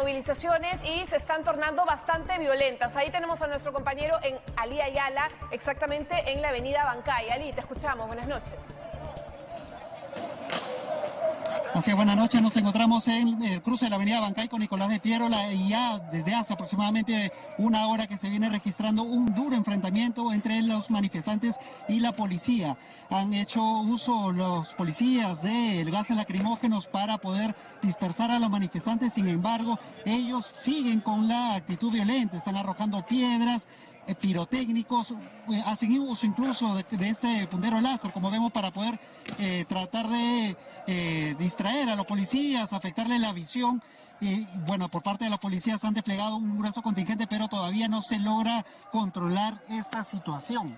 movilizaciones y se están tornando bastante violentas. Ahí tenemos a nuestro compañero en Ali Ayala, exactamente en la avenida Bancay. Ali, te escuchamos. Buenas noches. Así es, buenas noches. Nos encontramos en el cruce de la avenida Bancay con Nicolás de Piérola y ya desde hace aproximadamente una hora que se viene registrando un duro enfrentamiento entre los manifestantes y la policía. Han hecho uso los policías del gas lacrimógenos para poder dispersar a los manifestantes. Sin embargo, ellos siguen con la actitud violenta, están arrojando piedras, pirotécnicos, hacen uso incluso de ese puntero láser, como vemos, para poder tratar de distraer a los policías, afectarle la visión. Bueno, por parte de la policía se han desplegado un grueso contingente, pero todavía no se logra controlar esta situación.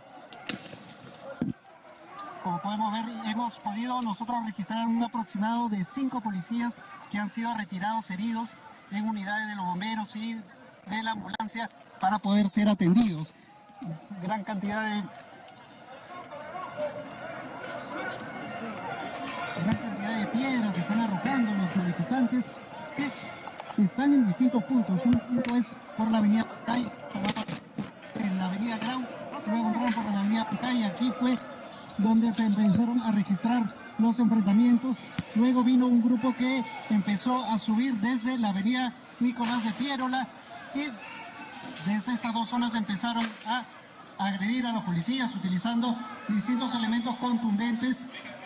Como podemos ver, hemos podido nosotros registrar un aproximado de 5 policías que han sido retirados heridos en unidades de los bomberos y de la ambulancia para poder ser atendidos. Gran cantidad de piedras que están arrojando los manifestantes, que están en distintos puntos. Un punto es por la avenida Bancay, en la avenida Grau, luego entraron por la avenida Bancay, aquí fue donde se empezaron a registrar los enfrentamientos. Luego vino un grupo que empezó a subir desde la avenida Nicolás de Piérola y desde estas dos zonas empezaron a agredir a los policías utilizando distintos elementos contundentes.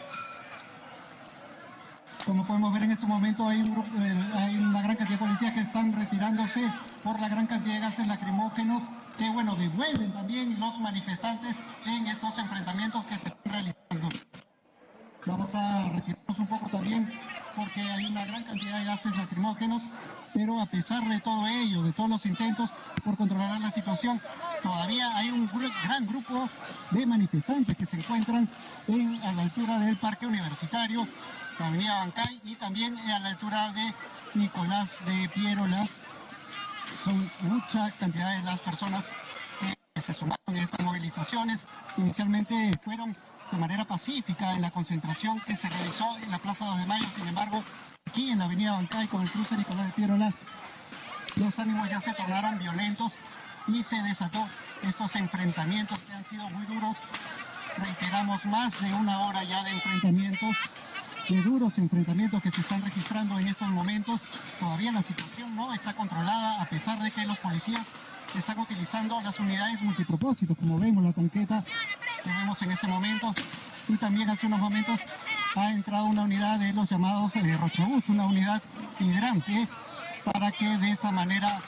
Como podemos ver en este momento hay una gran cantidad de policías que están retirándose por la gran cantidad de gases lacrimógenos que, bueno, devuelven también los manifestantes en estos enfrentamientos que se están realizando. Vamos a retirarnos un poco también porque hay una gran cantidad de gases lacrimógenos, pero a pesar de todo ello, de todos los intentos por controlar la situación, todavía hay un gran grupo de manifestantes que se encuentran a la altura del Parque Universitario, la avenida Bancay y también a la altura de Nicolás de Piérola. Son mucha cantidad de las personas que se sumaron a estas movilizaciones. Inicialmente fueron de manera pacífica en la concentración que se realizó en la Plaza 2 de Mayo. Sin embargo, aquí en la avenida Bancay con el cruce Nicolás de Piérola, los ánimos ya se tornaron violentos y se desató estos enfrentamientos que han sido muy duros. Reiteramos, más de una hora ya de enfrentamientos, de duros enfrentamientos que se están registrando en estos momentos. Todavía la situación no está controlada, a pesar de que los policías están utilizando las unidades multipropósitos, como vemos la tanqueta que vemos en ese momento, y también hace unos momentos ha entrado una unidad de los llamados Rochabús, una unidad hidrante, para que de esa manera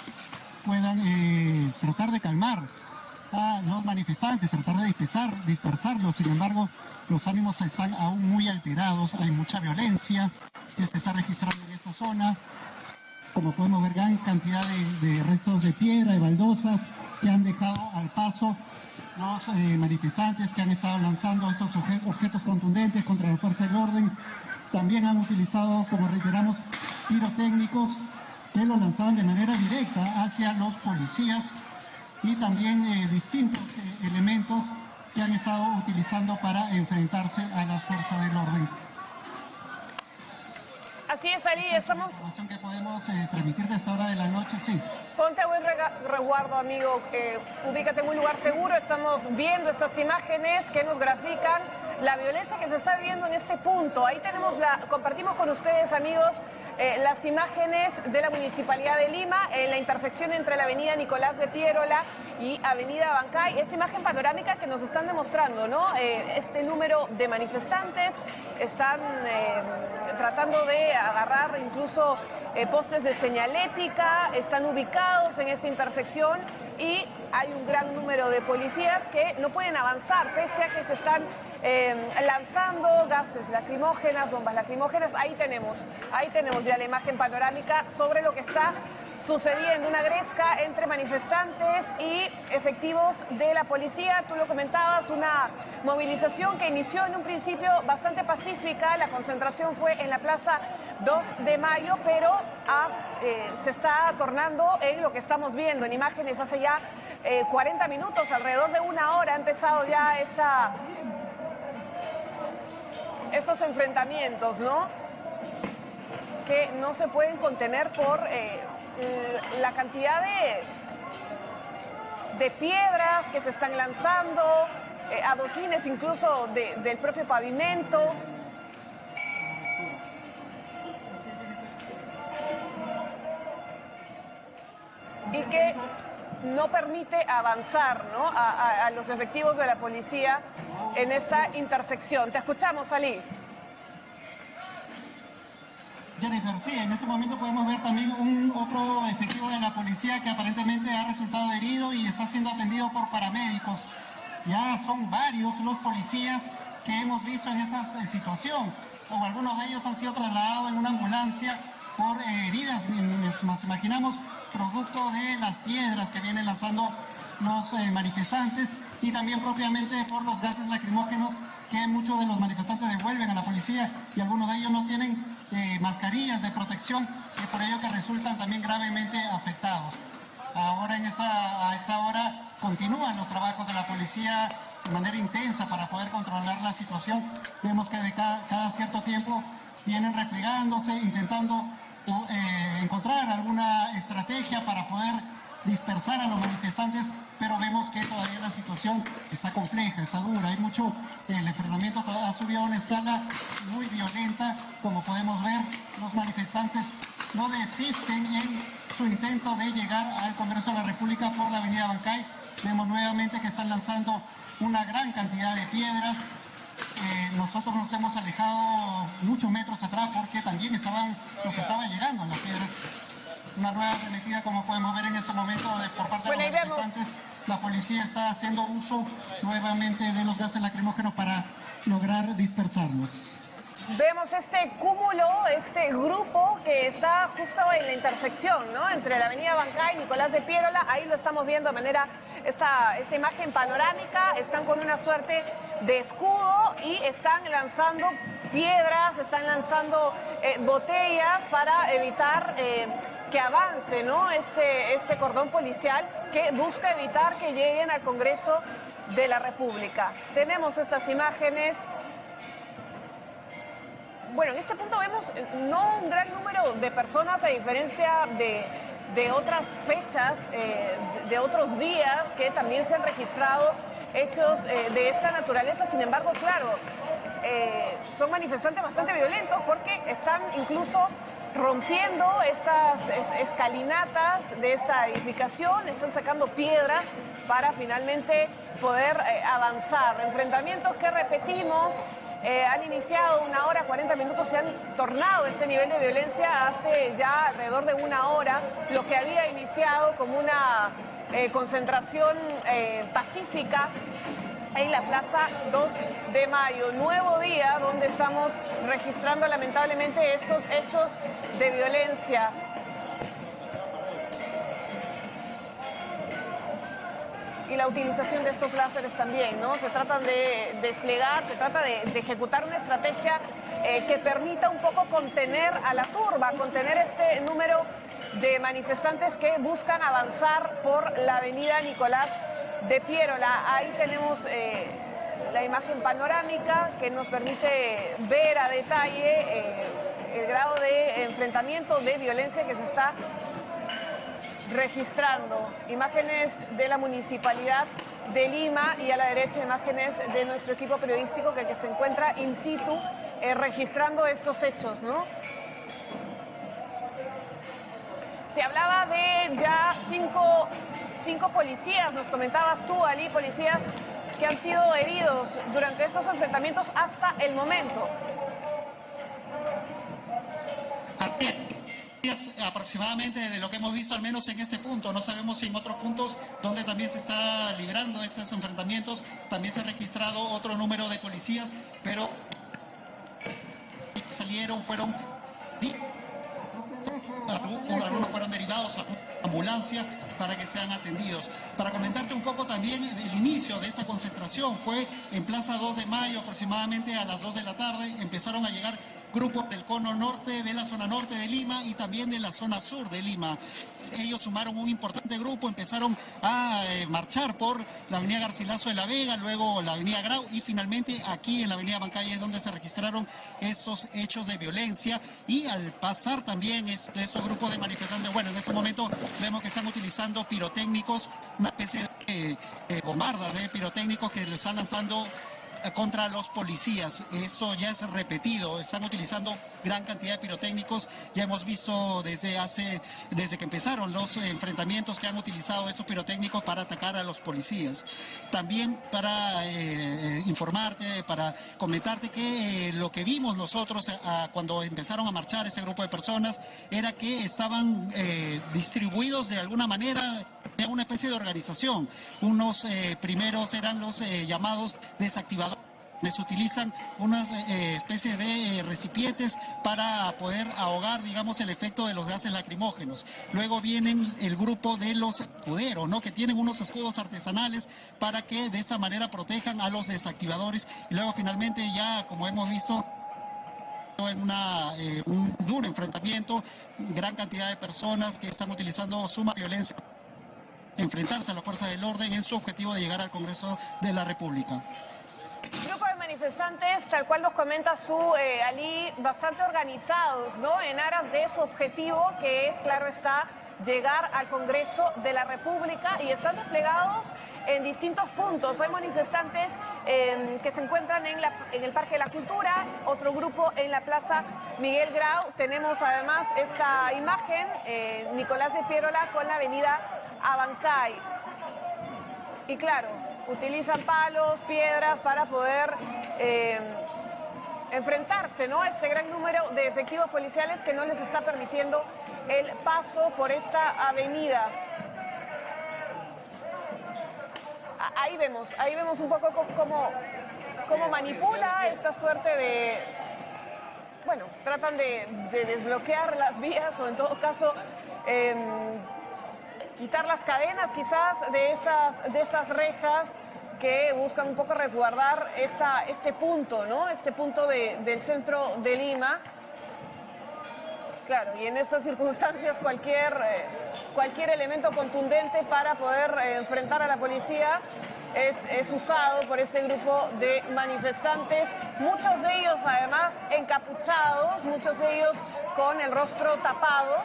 puedan tratar de calmar a los manifestantes, tratar de dispersarlos. Sin embargo, los ánimos están aún muy alterados, hay mucha violencia que se está registrando en esta zona. Como podemos ver, gran cantidad de restos de piedra, de baldosas que han dejado al paso los manifestantes que han estado lanzando estos objetos contundentes contra la fuerza del orden. También han utilizado, como reiteramos, pirotécnicos que lo lanzaban de manera directa hacia los policías y también distintos elementos que han estado utilizando para enfrentarse a las fuerzas del orden. Así es, Ali, estamos... La información que podemos transmitir de esta hora de la noche, sí. Ponte a buen resguardo, amigo, ubícate en un lugar seguro. Estamos viendo estas imágenes que nos grafican la violencia que se está viviendo en este punto. Ahí tenemos compartimos con ustedes, amigos, las imágenes de la Municipalidad de Lima en la intersección entre la avenida Nicolás de Piérola y avenida Bancay. Esa imagen panorámica que nos están demostrando, ¿no? Este número de manifestantes están tratando de agarrar incluso postes de señalética, están ubicados en esta intersección y hay un gran número de policías que no pueden avanzar pese a que se están lanzando gases lacrimógenas, bombas lacrimógenas. Ahí tenemos ya la imagen panorámica sobre lo que está sucediendo, una gresca entre manifestantes y efectivos de la policía. Tú lo comentabas, una movilización que inició en un principio bastante pacífica. La concentración fue en la Plaza 2 de Mayo, pero se está tornando en lo que estamos viendo en imágenes hace ya 40 minutos, alrededor de una hora ha empezado ya estos enfrentamientos, ¿no? que no se pueden contener por la cantidad de piedras que se están lanzando, adoquines incluso del propio pavimento. Y que no permite avanzar, ¿no?, a los efectivos de la policía en esta intersección. Te escuchamos, Ali. Jennifer, sí, en ese momento podemos ver también otro efectivo de la policía que aparentemente ha resultado herido y está siendo atendido por paramédicos. Ya son varios los policías que hemos visto en esa situación, o algunos de ellos han sido trasladados en una ambulancia por heridas, nos imaginamos, producto de las piedras que vienen lanzando los manifestantes y también propiamente por los gases lacrimógenos que muchos de los manifestantes devuelven a la policía y algunos de ellos no tienen mascarillas de protección y por ello que resultan también gravemente afectados. Ahora a esa hora continúan los trabajos de la policía de manera intensa para poder controlar la situación. Vemos que de cada cierto tiempo vienen replegándose, intentando encontrar alguna estrategia para poder dispersar a los manifestantes, pero vemos que todavía la situación está compleja, está dura, hay mucho, el enfrentamiento ha subido a una escala muy violenta, como podemos ver, los manifestantes no desisten en su intento de llegar al Congreso de la República por la avenida Bancay. Vemos nuevamente que están lanzando una gran cantidad de piedras. Nosotros nos hemos alejado muchos metros atrás porque también nos estaba llegando las piedras. Una nueva arremetida, como podemos ver en este momento, por parte de los manifestantes. La policía está haciendo uso nuevamente de los gases lacrimógenos para lograr dispersarlos. Vemos este cúmulo, este grupo que está justo en la intersección, ¿no?, entre la avenida Bancay y Nicolás de Piérola. Ahí lo estamos viendo de manera, esta imagen panorámica. Están con una suerte de escudo y están lanzando piedras, están lanzando botellas para evitar que avance, ¿no?, este cordón policial que busca evitar que lleguen al Congreso de la República. Tenemos estas imágenes. Bueno, en este punto vemos no un gran número de personas, a diferencia de otras fechas, de otros días que también se han registrado hechos de esta naturaleza. Sin embargo, claro, son manifestantes bastante violentos porque están incluso rompiendo estas escalinatas de esta edificación, están sacando piedras para finalmente poder avanzar. Enfrentamientos que, repetimos, han iniciado 1 hora, 40 minutos, se han tornado este nivel de violencia hace ya alrededor de 1 hora, lo que había iniciado como una concentración pacífica en la Plaza 2 de Mayo. Nuevo día donde estamos registrando lamentablemente estos hechos de violencia. Y la utilización de estos láseres también, ¿no? Se tratan de desplegar, se trata de ejecutar una estrategia que permita un poco contener a la turba, contener este número de manifestantes que buscan avanzar por la avenida Nicolás de Piérola. Ahí tenemos la imagen panorámica que nos permite ver a detalle el grado de enfrentamiento, de violencia que se está registrando. Imágenes de la Municipalidad de Lima y a la derecha imágenes de nuestro equipo periodístico que se encuentra in situ registrando estos hechos, ¿no? Se hablaba de ya cinco policías, nos comentabas tú, Ali, policías que han sido heridos durante estos enfrentamientos hasta el momento. Aproximadamente de lo que hemos visto, al menos en este punto. No sabemos si en otros puntos donde también se está librando estos enfrentamientos también se ha registrado otro número de policías, pero algunos fueron derivados a ambulancia para que sean atendidos. Para comentarte un poco también, el inicio de esa concentración fue en Plaza 2 de Mayo, aproximadamente a las 2 de la tarde. Empezaron a llegar grupos del cono norte, de la zona norte de Lima y también de la zona sur de Lima. Ellos sumaron un importante grupo, empezaron a marchar por la avenida Garcilaso de la Vega, luego la avenida Grau y finalmente aquí en la avenida Bancay es donde se registraron estos hechos de violencia. Y al pasar también esos grupos de manifestantes, bueno, en ese momento vemos que están utilizando pirotécnicos, una especie de bombardas de pirotécnicos que les están lanzando contra los policías. Eso ya es repetido, están utilizando gran cantidad de pirotécnicos. Ya hemos visto desde que empezaron los enfrentamientos que han utilizado estos pirotécnicos para atacar a los policías. También para informarte, para comentarte que lo que vimos nosotros cuando empezaron a marchar ese grupo de personas era que estaban distribuidos de alguna manera en una especie de organización. Unos primeros eran los llamados desactivadores. Les utilizan una especie de recipientes para poder ahogar, digamos, el efecto de los gases lacrimógenos. Luego vienen el grupo de los escuderos, ¿no? Que tienen unos escudos artesanales para que de esa manera protejan a los desactivadores. Y luego finalmente ya, como hemos visto, en un duro enfrentamiento, gran cantidad de personas que están utilizando suma violencia, enfrentarse a las fuerzas del orden en su objetivo de llegar al Congreso de la República. Grupo de manifestantes, tal cual nos comenta Ali, bastante organizados, ¿no? En aras de su objetivo, que es, claro está, llegar al Congreso de la República, y están desplegados en distintos puntos. Hay manifestantes que se encuentran en el Parque de la Cultura, otro grupo en la Plaza Miguel Grau. Tenemos además esta imagen, Nicolás de Piérola con la avenida Abancay. Y claro, utilizan palos, piedras para poder enfrentarse, ¿no?, a este gran número de efectivos policiales que no les está permitiendo el paso por esta avenida. Ahí vemos un poco cómo manipula esta suerte de... Bueno, tratan de desbloquear las vías o en todo caso quitar las cadenas quizás de esas rejas que buscan un poco resguardar este punto, ¿no? Este punto del centro de Lima. Claro, y en estas circunstancias cualquier elemento contundente para poder enfrentar a la policía es usado por este grupo de manifestantes, muchos de ellos además encapuchados, muchos de ellos con el rostro tapado.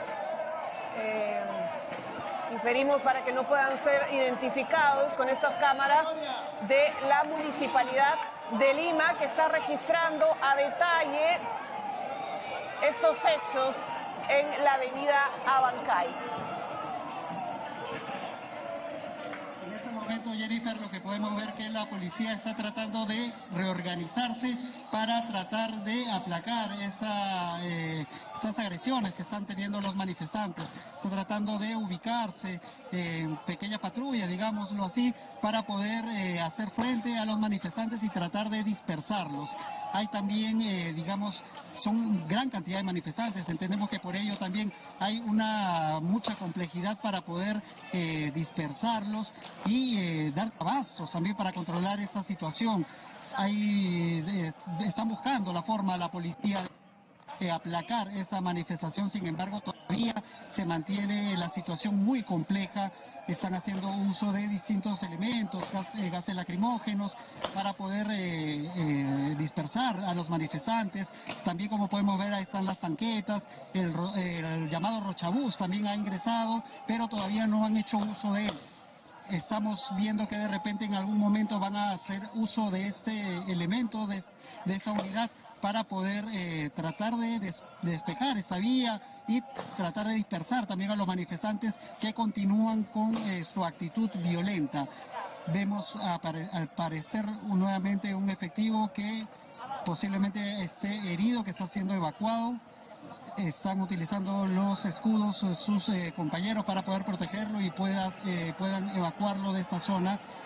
Inferimos para que no puedan ser identificados con estas cámaras de la Municipalidad de Lima, que está registrando a detalle estos hechos en la avenida Abancay. En ese momento, Jennifer, lo que podemos ver que la policía está tratando de reorganizarse para tratar de aplacar estas agresiones que están teniendo los manifestantes. Está tratando de ubicarse en pequeñas patrullas, digámoslo así, para poder hacer frente a los manifestantes y tratar de dispersarlos. Hay también, son gran cantidad de manifestantes. Entendemos que por ello también hay mucha complejidad para poder dispersarlos y dar abastos también para controlar esta situación. Están buscando la forma, la policía, de aplacar esta manifestación. Sin embargo, todavía se mantiene la situación muy compleja. Están haciendo uso de distintos elementos, gases lacrimógenos, para poder dispersar a los manifestantes. También, como podemos ver, ahí están las tanquetas, el llamado rochabús también ha ingresado, pero todavía no han hecho uso de él. Estamos viendo que de repente en algún momento van a hacer uso de este elemento, de esa unidad, para poder tratar de despejar esa vía y tratar de dispersar también a los manifestantes que continúan con su actitud violenta. Vemos al parecer nuevamente un efectivo que posiblemente esté herido, que está siendo evacuado. Están utilizando los escudos sus compañeros para poder protegerlo y puedan evacuarlo de esta zona.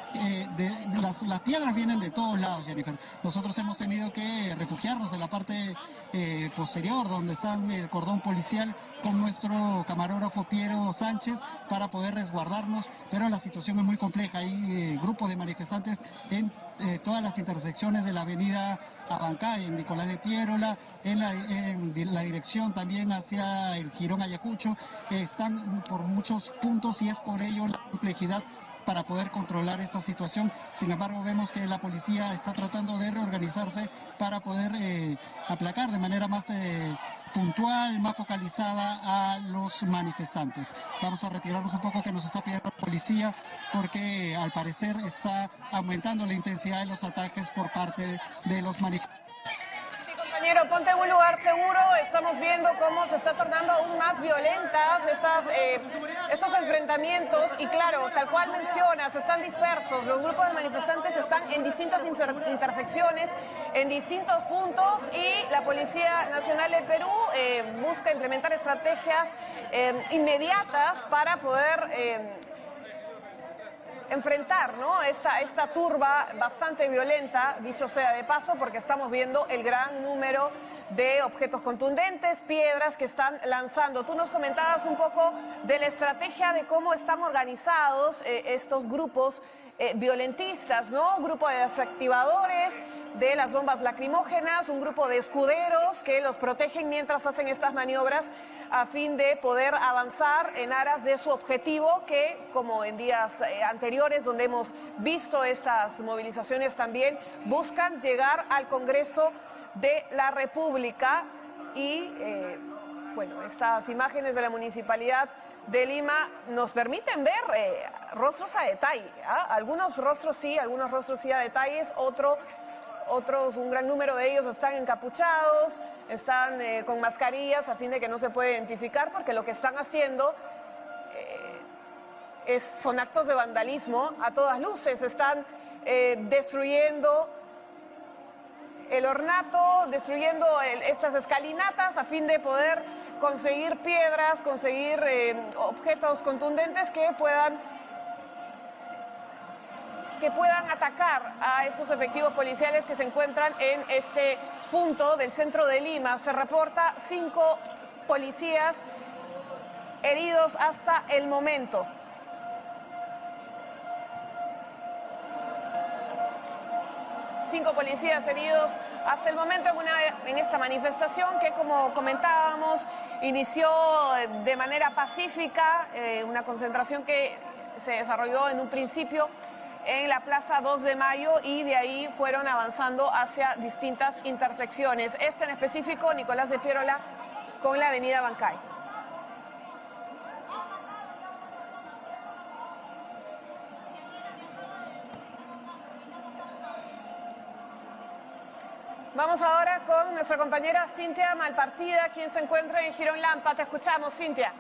las piedras vienen de todos lados, Jennifer. Nosotros hemos tenido que refugiarnos en la parte posterior, donde está el cordón policial, con nuestro camarógrafo Piero Sánchez, para poder resguardarnos, pero la situación es muy compleja. Hay grupos de manifestantes en todas las intersecciones de la avenida Abancay, en Nicolás de Piérola, en la dirección también hacia el Jirón Ayacucho. Están por muchos puntos y es por ello la complejidad para poder controlar esta situación. Sin embargo, vemos que la policía está tratando de reorganizarse para poder aplacar de manera más puntual, más focalizada a los manifestantes. Vamos a retirarnos un poco, que nos está pidiendo la policía, porque al parecer está aumentando la intensidad de los ataques por parte de los manifestantes. Compañero, ponte en un lugar seguro. Estamos viendo cómo se está tornando aún más violentas estos enfrentamientos. Y claro, tal cual mencionas, están dispersos. Los grupos de manifestantes están en distintas intersecciones, en distintos puntos, y la Policía Nacional de Perú busca implementar estrategias inmediatas para poder enfrentar, ¿no?, esta turba bastante violenta, dicho sea de paso, porque estamos viendo el gran número de objetos contundentes, piedras que están lanzando. Tú nos comentabas un poco de la estrategia de cómo están organizados estos grupos violentistas, ¿no? Un grupo de desactivadores de las bombas lacrimógenas, un grupo de escuderos que los protegen mientras hacen estas maniobras a fin de poder avanzar en aras de su objetivo, que, como en días anteriores donde hemos visto estas movilizaciones, también buscan llegar al Congreso de la República. Y bueno, estas imágenes de la Municipalidad de Lima nos permiten ver rostros a detalle, ¿ah? Algunos rostros sí a detalles, otros, un gran número de ellos están encapuchados, están con mascarillas a fin de que no se pueda identificar, porque lo que están haciendo son actos de vandalismo a todas luces. Están destruyendo el ornato, destruyendo estas escalinatas a fin de poder conseguir piedras, conseguir objetos contundentes que puedan atacar a estos efectivos policiales que se encuentran en este punto del centro de Lima. Se reporta 5 policías heridos hasta el momento. Cinco policías heridos hasta el momento en esta manifestación que, como comentábamos, inició de manera pacífica, una concentración que se desarrolló en un principio en la Plaza 2 de Mayo y de ahí fueron avanzando hacia distintas intersecciones. En específico, Nicolás de Piérola con la avenida Abancay. Vamos ahora con nuestra compañera Cintia Malpartida, quien se encuentra en Jirón Lampa. Te escuchamos, Cintia.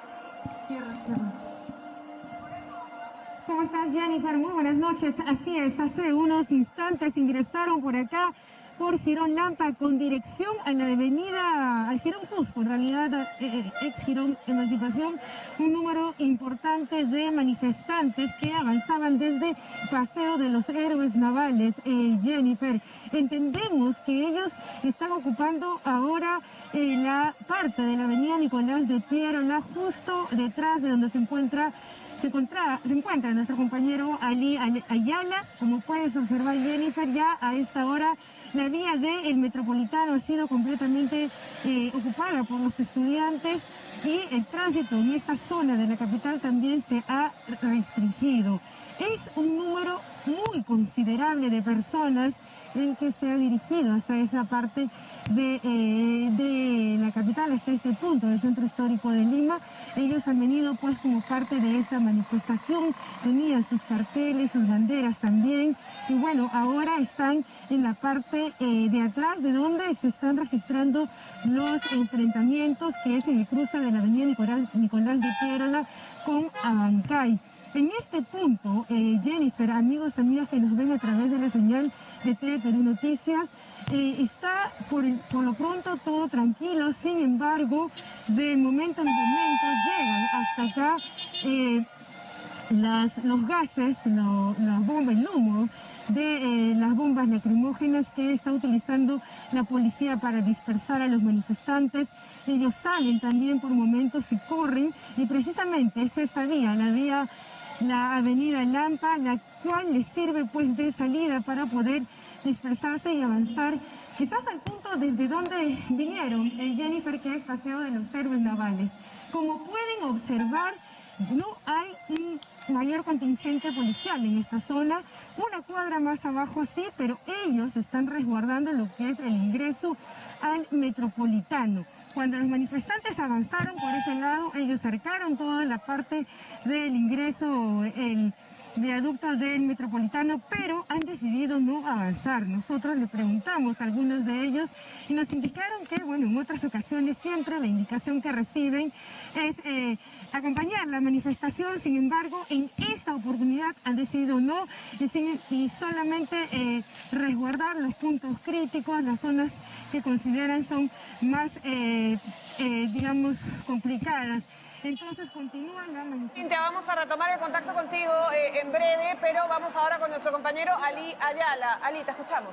¿Cómo estás, Jennifer? Muy buenas noches. Así es, hace unos instantes ingresaron por acá, por Jirón Lampa, con dirección a la avenida, al Jirón Cusco, en realidad ex Jirón Emancipación, un número importante de manifestantes que avanzaban desde Paseo de los Héroes Navales. Jennifer, entendemos que ellos están ocupando ahora la parte de la avenida Nicolás de Piérola, justo detrás de donde se encuentra nuestro compañero Ali Ayala. Como puedes observar, Jennifer, ya a esta hora la vía del Metropolitano ha sido completamente ocupada por los estudiantes y el tránsito en esta zona de la capital también se ha restringido. Es un número muy considerable de personas el que se ha dirigido hasta esa parte de la capital, hasta este punto del centro histórico de Lima. Ellos han venido pues como parte de esta manifestación, tenían sus carteles, sus banderas también, y bueno, ahora están en la parte de atrás, de donde se están registrando los enfrentamientos, que es en el cruce de la avenida Nicolás de Piérola con Abancay. En este punto, Jennifer, amigos, amigas que nos ven a través de la señal de TV Perú Noticias, está por lo pronto todo tranquilo. Sin embargo, de momento en momento llegan hasta acá los gases, las bombas, el humo de las bombas lacrimógenas que está utilizando la policía para dispersar a los manifestantes. Ellos salen también por momentos y corren, y precisamente es esta vía, la avenida Lampa, la cual les sirve pues de salida para poder dispersarse y avanzar, quizás al punto desde donde vinieron, Jennifer, que es Paseo de los Héroes Navales. Como pueden observar, no hay un mayor contingente policial en esta zona. Una cuadra más abajo sí, pero ellos están resguardando lo que es el ingreso al Metropolitano. Cuando los manifestantes avanzaron por ese lado, ellos cercaron toda la parte del ingreso, el viaducto del Metropolitano, pero han decidido no avanzar. Nosotros le preguntamos a algunos de ellos y nos indicaron que, bueno, en otras ocasiones siempre la indicación que reciben es acompañar la manifestación. Sin embargo, en esta oportunidad han decidido no y solamente resguardar los puntos críticos, las zonas que consideran son más, digamos, complicadas. Entonces continúa la manifestación. Cintia, vamos a retomar el contacto contigo en breve, pero vamos ahora con nuestro compañero Ali Ayala. Ali, te escuchamos.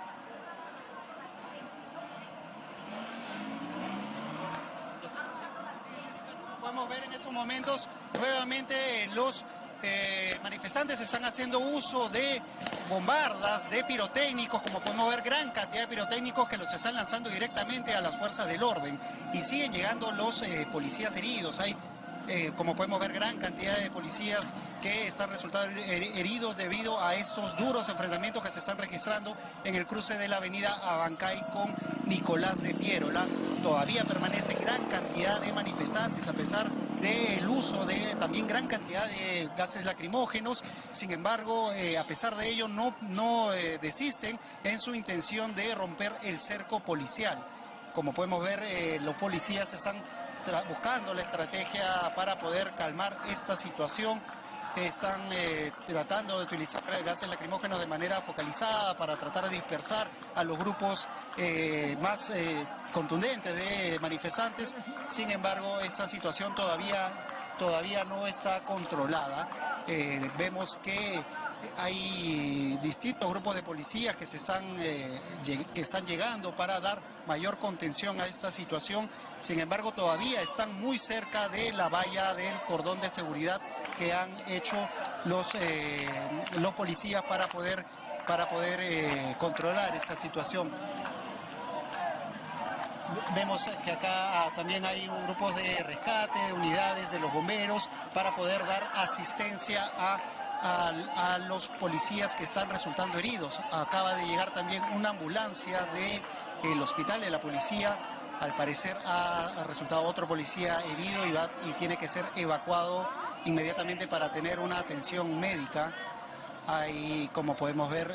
Como podemos ver en esos momentos, nuevamente los manifestantes están haciendo uso de bombardas, de pirotécnicos, como podemos ver, gran cantidad de pirotécnicos que los están lanzando directamente a las fuerzas del orden, y siguen llegando los policías heridos. Hay, como podemos ver, gran cantidad de policías que están resultando heridos debido a estos duros enfrentamientos que se están registrando en el cruce de la avenida Abancay con Nicolás de Piérola. Todavía permanece gran cantidad de manifestantes a pesar del uso de también gran cantidad de gases lacrimógenos. Sin embargo, a pesar de ello, no desisten en su intención de romper el cerco policial. Como podemos ver, los policías están buscando la estrategia para poder calmar esta situación. Están tratando de utilizar gases lacrimógenos de manera focalizada para tratar de dispersar a los grupos más contundentes de manifestantes. Sin embargo, esta situación todavía no está controlada. Vemos que hay distintos grupos de policías que están llegando para dar mayor contención a esta situación. Sin embargo, todavía están muy cerca de la valla del cordón de seguridad que han hecho los policías para poder controlar esta situación. Vemos que acá también hay grupos de rescate, unidades de los bomberos para poder dar asistencia a los policías que están resultando heridos. Acaba de llegar también una ambulancia del hospital de la policía. Al parecer ha resultado otro policía herido y tiene que ser evacuado inmediatamente para tener una atención médica. Ahí, como podemos ver,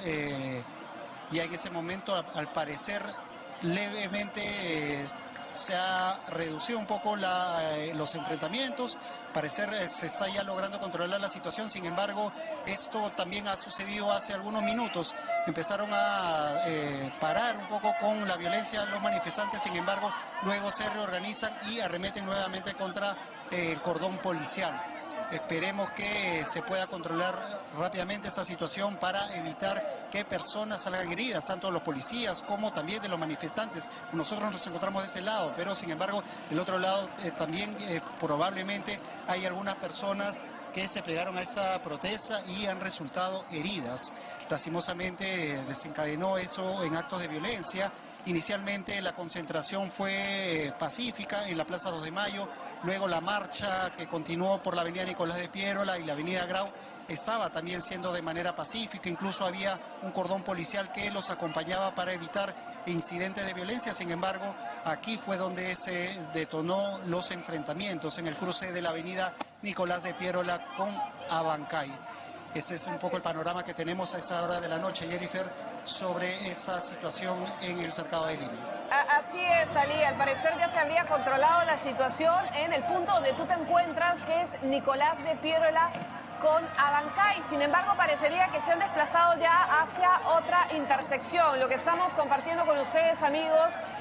ya en ese momento, al parecer, levemente se ha reducido un poco los enfrentamientos. Parecer se está ya logrando controlar la situación. Sin embargo, esto también ha sucedido hace algunos minutos. Empezaron a parar un poco con la violencia los manifestantes. Sin embargo, luego se reorganizan y arremeten nuevamente contra el cordón policial. Esperemos que se pueda controlar rápidamente esta situación para evitar que personas salgan heridas, tanto los policías como también de los manifestantes. Nosotros nos encontramos de ese lado, pero sin embargo, del otro lado también probablemente hay algunas personas que se plegaron a esta protesta y han resultado heridas. Lastimosamente desencadenó eso en actos de violencia. Inicialmente la concentración fue pacífica en la Plaza 2 de Mayo, luego la marcha que continuó por la avenida Nicolás de Piérola y la avenida Grau estaba también siendo de manera pacífica. Incluso había un cordón policial que los acompañaba para evitar incidentes de violencia. Sin embargo, aquí fue donde se detonó los enfrentamientos en el cruce de la avenida Nicolás de Piérola con Abancay. Este es un poco el panorama que tenemos a esta hora de la noche, Jennifer, sobre esta situación en el cercado de Lima. Así es, Ali. Al parecer ya se habría controlado la situación en el punto donde tú te encuentras, que es Nicolás de Piérola con Abancay. Sin embargo, parecería que se han desplazado ya hacia otra intersección. Lo que estamos compartiendo con ustedes, amigos,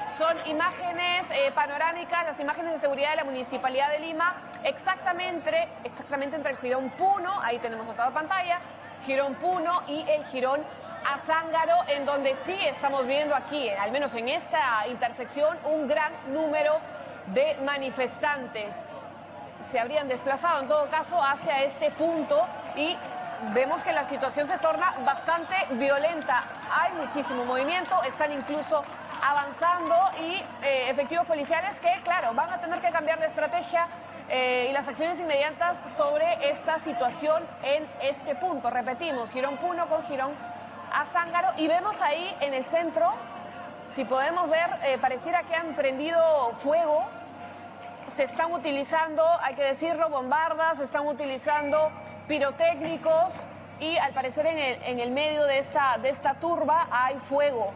Son imágenes panorámicas, las imágenes de seguridad de la Municipalidad de Lima, exactamente entre el Jirón Puno, ahí tenemos a toda pantalla, Jirón Puno y el Jirón Azángaro, en donde sí estamos viendo aquí, al menos en esta intersección, un gran número de manifestantes. Se habrían desplazado en todo caso hacia este punto y vemos que la situación se torna bastante violenta. Hay muchísimo movimiento, están incluso avanzando y efectivos policiales que, claro, van a tener que cambiar de estrategia y las acciones inmediatas sobre esta situación en este punto. Repetimos, Jirón Puno con Jirón Azángaro, y vemos ahí en el centro, si podemos ver, pareciera que han prendido fuego. Se están utilizando, hay que decirlo, bombardas, se están utilizando pirotécnicos y al parecer en el medio de esta turba hay fuego.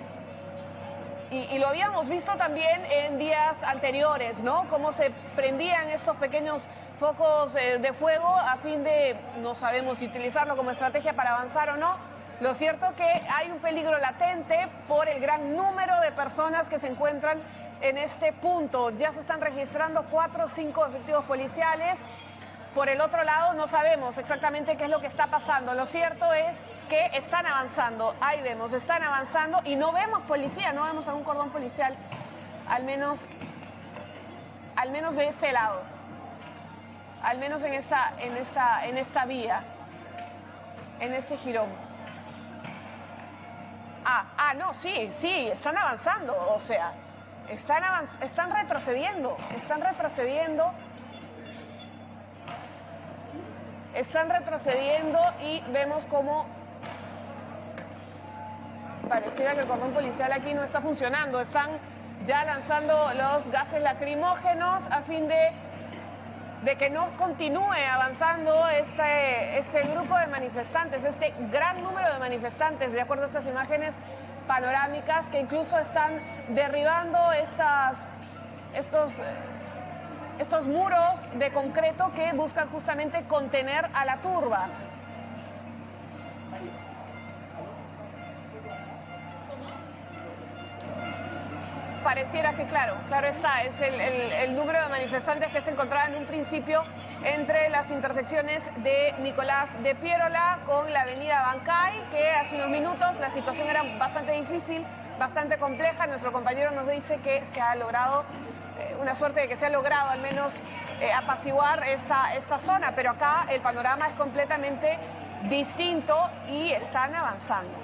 Y lo habíamos visto también en días anteriores, ¿no? Cómo se prendían estos pequeños focos de fuego a fin de, no sabemos si utilizarlo como estrategia para avanzar o no. Lo cierto es que hay un peligro latente por el gran número de personas que se encuentran en este punto. Ya se están registrando 4 o 5 efectivos policiales. Por el otro lado, no sabemos exactamente qué es lo que está pasando. Lo cierto es que están avanzando. Ahí vemos, están avanzando y no vemos policía, no vemos algún cordón policial, al menos de este lado. Al menos en esta vía, en este jirón. No, sí, están avanzando, o sea, están retrocediendo y vemos cómo pareciera que el cordón policial aquí no está funcionando. Están ya lanzando los gases lacrimógenos a fin de que no continúe avanzando este grupo de manifestantes, este gran número de manifestantes, de acuerdo a estas imágenes panorámicas, que incluso están derribando estos muros de concreto que buscan justamente contener a la turba. Pareciera que, claro está, es el número de manifestantes que se encontraban en un principio entre las intersecciones de Nicolás de Piérola con la avenida Bancay, que hace unos minutos la situación era bastante difícil, bastante compleja. Nuestro compañero nos dice que se ha logrado, una suerte de que se ha logrado al menos apaciguar esta zona, pero acá el panorama es completamente distinto y están avanzando.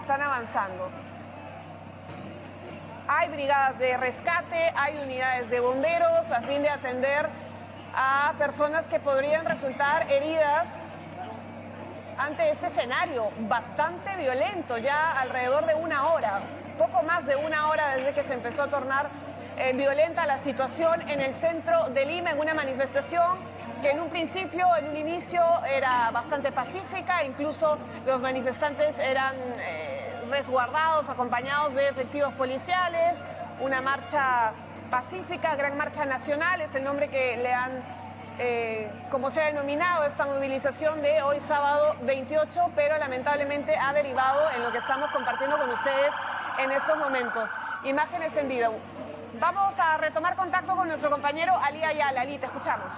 Hay brigadas de rescate, hay unidades de bomberos a fin de atender a personas que podrían resultar heridas ante este escenario bastante violento, ya alrededor de una hora, poco más de una hora desde que se empezó a tornar violenta la situación en el centro de Lima, en una manifestación que en un inicio era bastante pacífica, incluso los manifestantes eran resguardados, acompañados de efectivos policiales, una marcha pacífica, Gran Marcha Nacional, es el nombre que le han, como se ha denominado esta movilización de hoy sábado 28, pero lamentablemente ha derivado en lo que estamos compartiendo con ustedes en estos momentos. Imágenes en vivo. Vamos a retomar contacto con nuestro compañero Ali Ayala. Ali, te escuchamos.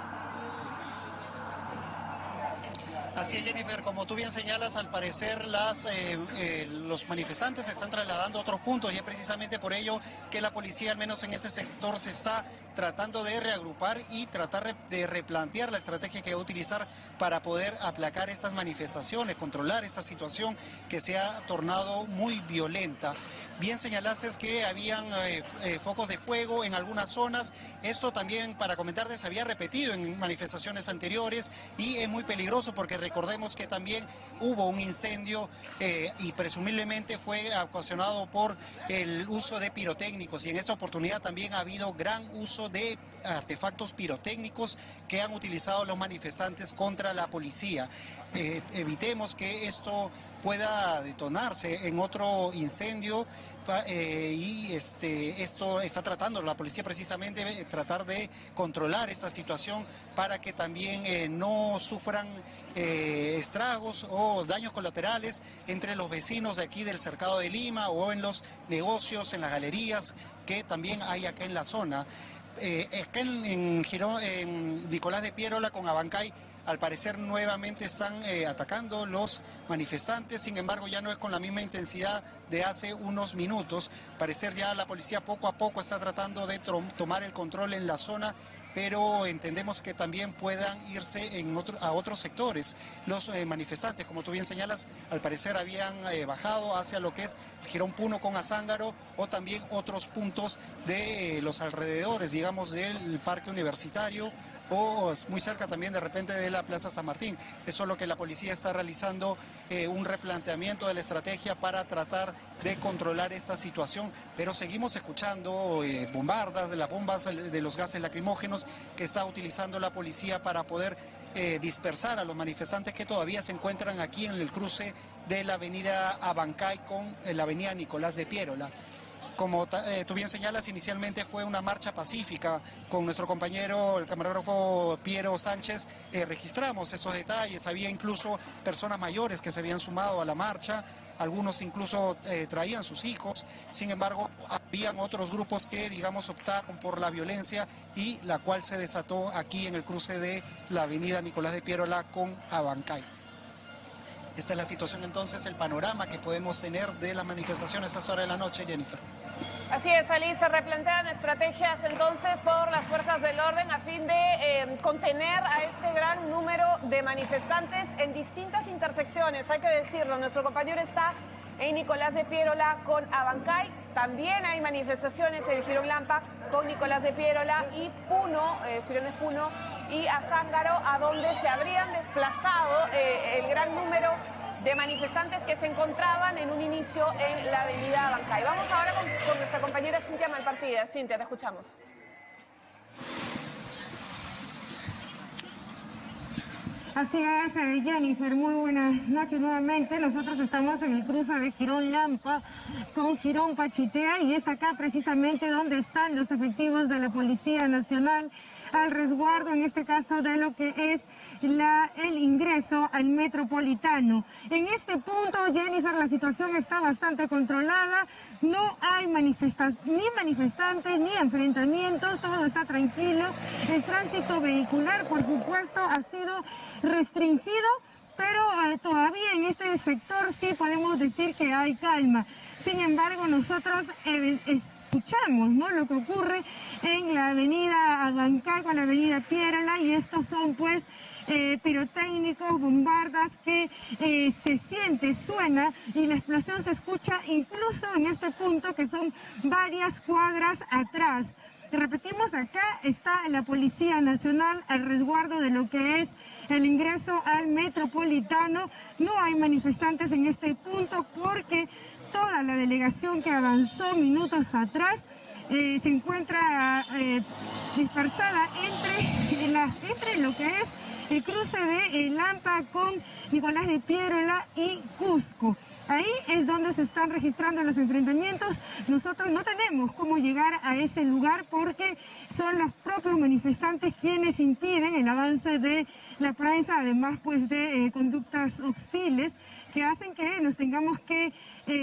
Así es, Jennifer, como tú bien señalas, al parecer los manifestantes se están trasladando a otros puntos y es precisamente por ello que la policía, al menos en ese sector, se está tratando de reagrupar y tratar de replantear la estrategia que va a utilizar para poder aplacar estas manifestaciones, controlar esta situación que se ha tornado muy violenta. Bien señalaste que habían focos de fuego en algunas zonas. Esto también, para comentarte, se había repetido en manifestaciones anteriores y es muy peligroso porque recordemos que también hubo un incendio y presumiblemente fue ocasionado por el uso de pirotécnicos, y en esta oportunidad también ha habido gran uso de artefactos pirotécnicos que han utilizado los manifestantes contra la policía. Evitemos que esto pueda detonarse en otro incendio. Y esto está tratando la policía precisamente tratar de controlar esta situación para que también no sufran estragos o daños colaterales entre los vecinos de aquí del Cercado de Lima o en los negocios, en las galerías que también hay acá en la zona. Acá en Nicolás de Piérola con Abancay, al parecer nuevamente están atacando los manifestantes, sin embargo ya no es con la misma intensidad de hace unos minutos. Al parecer ya la policía poco a poco está tratando de tomar el control en la zona, pero entendemos que también puedan irse a otros sectores. Los manifestantes, como tú bien señalas, al parecer habían bajado hacia lo que es el Jirón Puno con Azángaro o también otros puntos de los alrededores, digamos, del Parque Universitario o muy cerca también de repente de la Plaza San Martín. Eso es lo que la policía está realizando, un replanteamiento de la estrategia para tratar de controlar esta situación, pero seguimos escuchando bombardas, de las bombas, de los gases lacrimógenos que está utilizando la policía para poder dispersar a los manifestantes que todavía se encuentran aquí en el cruce de la avenida Abancay con la avenida Nicolás de Piérola. Como tú bien señalas, inicialmente fue una marcha pacífica. Con nuestro compañero, el camarógrafo Piero Sánchez, registramos estos detalles. Había incluso personas mayores que se habían sumado a la marcha, algunos incluso traían sus hijos. Sin embargo, habían otros grupos que, digamos, optaron por la violencia y la cual se desató aquí en el cruce de la avenida Nicolás de Piérola con Abancay. Esta es la situación entonces, el panorama que podemos tener de las manifestaciones a esta hora de la noche, Jennifer. Así es, Ali, se replantean estrategias entonces por las fuerzas del orden a fin de contener a este gran número de manifestantes en distintas intersecciones. Hay que decirlo, nuestro compañero está en Nicolás de Piérola con Abancay. También hay manifestaciones en el Jirón Lampa con Nicolás de Piérola y Puno, Girones Puno y Azángaro, a donde se habrían desplazado el gran número de manifestantes que se encontraban en un inicio en la avenida Abancay. Vamos ahora con nuestra compañera Cintia Malpartida. Cintia, te escuchamos. Así es, Jennifer, muy buenas noches nuevamente. Nosotros estamos en el cruce de Jirón Lampa con Jirón Pachitea y es acá precisamente donde están los efectivos de la Policía Nacional al resguardo, en este caso, de lo que es el ingreso al Metropolitano. En este punto, Jennifer, la situación está bastante controlada. No hay ni manifestantes ni enfrentamientos, todo está tranquilo. El tránsito vehicular, por supuesto, ha sido restringido, pero todavía en este sector sí podemos decir que hay calma. Sin embargo, nosotros escuchamos, ¿no?, lo que ocurre en la avenida Abancay con la avenida Piérola, y estos son pues pirotécnicos, bombardas que se siente, suena, y la explosión se escucha incluso en este punto que son varias cuadras atrás. Repetimos, acá está la Policía Nacional al resguardo de lo que es el ingreso al Metropolitano. No hay manifestantes en este punto porque toda la delegación que avanzó minutos atrás se encuentra dispersada entre lo que es el cruce de Lampa con Nicolás de Piérola y Cusco. Ahí es donde se están registrando los enfrentamientos. Nosotros no tenemos cómo llegar a ese lugar porque son los propios manifestantes quienes impiden el avance de la prensa, además pues de conductas hostiles que hacen que nos tengamos que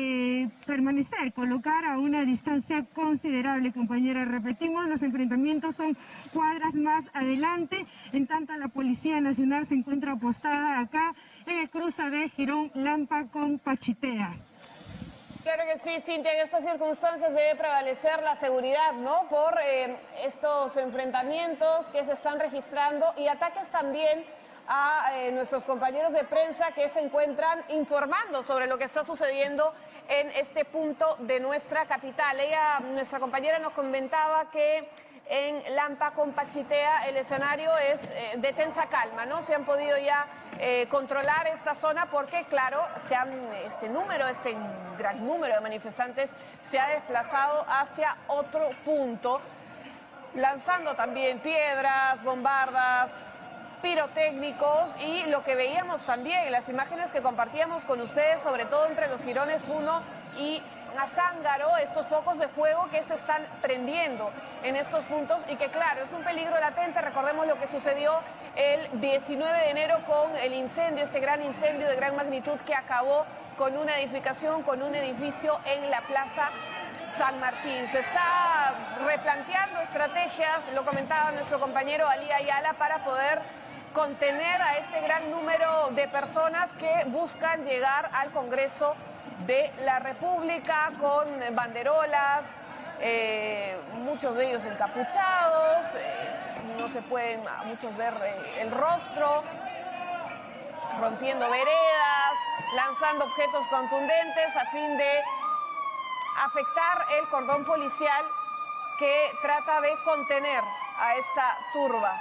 colocar a una distancia considerable, compañera. Repetimos, los enfrentamientos son cuadras más adelante, en tanto la Policía Nacional se encuentra apostada acá en el cruce de Jirón Lampa con Pachitea. Claro que sí, Cintia, en estas circunstancias debe prevalecer la seguridad, ¿no?, por estos enfrentamientos que se están registrando y ataques también a nuestros compañeros de prensa que se encuentran informando sobre lo que está sucediendo en este punto de nuestra capital. Nuestra compañera nos comentaba que en Lampa con Pachitea el escenario es de tensa calma, ¿no? Se han podido ya controlar esta zona porque, claro, este gran número de manifestantes se ha desplazado hacia otro punto, lanzando también piedras, bombardas, pirotécnicos y lo que veíamos también, las imágenes que compartíamos con ustedes, sobre todo entre los jirones Puno y Azángaro, estos focos de fuego que se están prendiendo en estos puntos y que claro, es un peligro latente. Recordemos lo que sucedió el 19 de enero con el incendio, este gran incendio de gran magnitud que acabó con una edificación, con un edificio en la Plaza San Martín. Se está replanteando estrategias, lo comentaba nuestro compañero Ali Ayala, para poder contener a ese gran número de personas que buscan llegar al Congreso de la República con banderolas, muchos de ellos encapuchados, no se pueden a muchos ver el rostro, rompiendo veredas, lanzando objetos contundentes a fin de afectar el cordón policial que trata de contener a esta turba.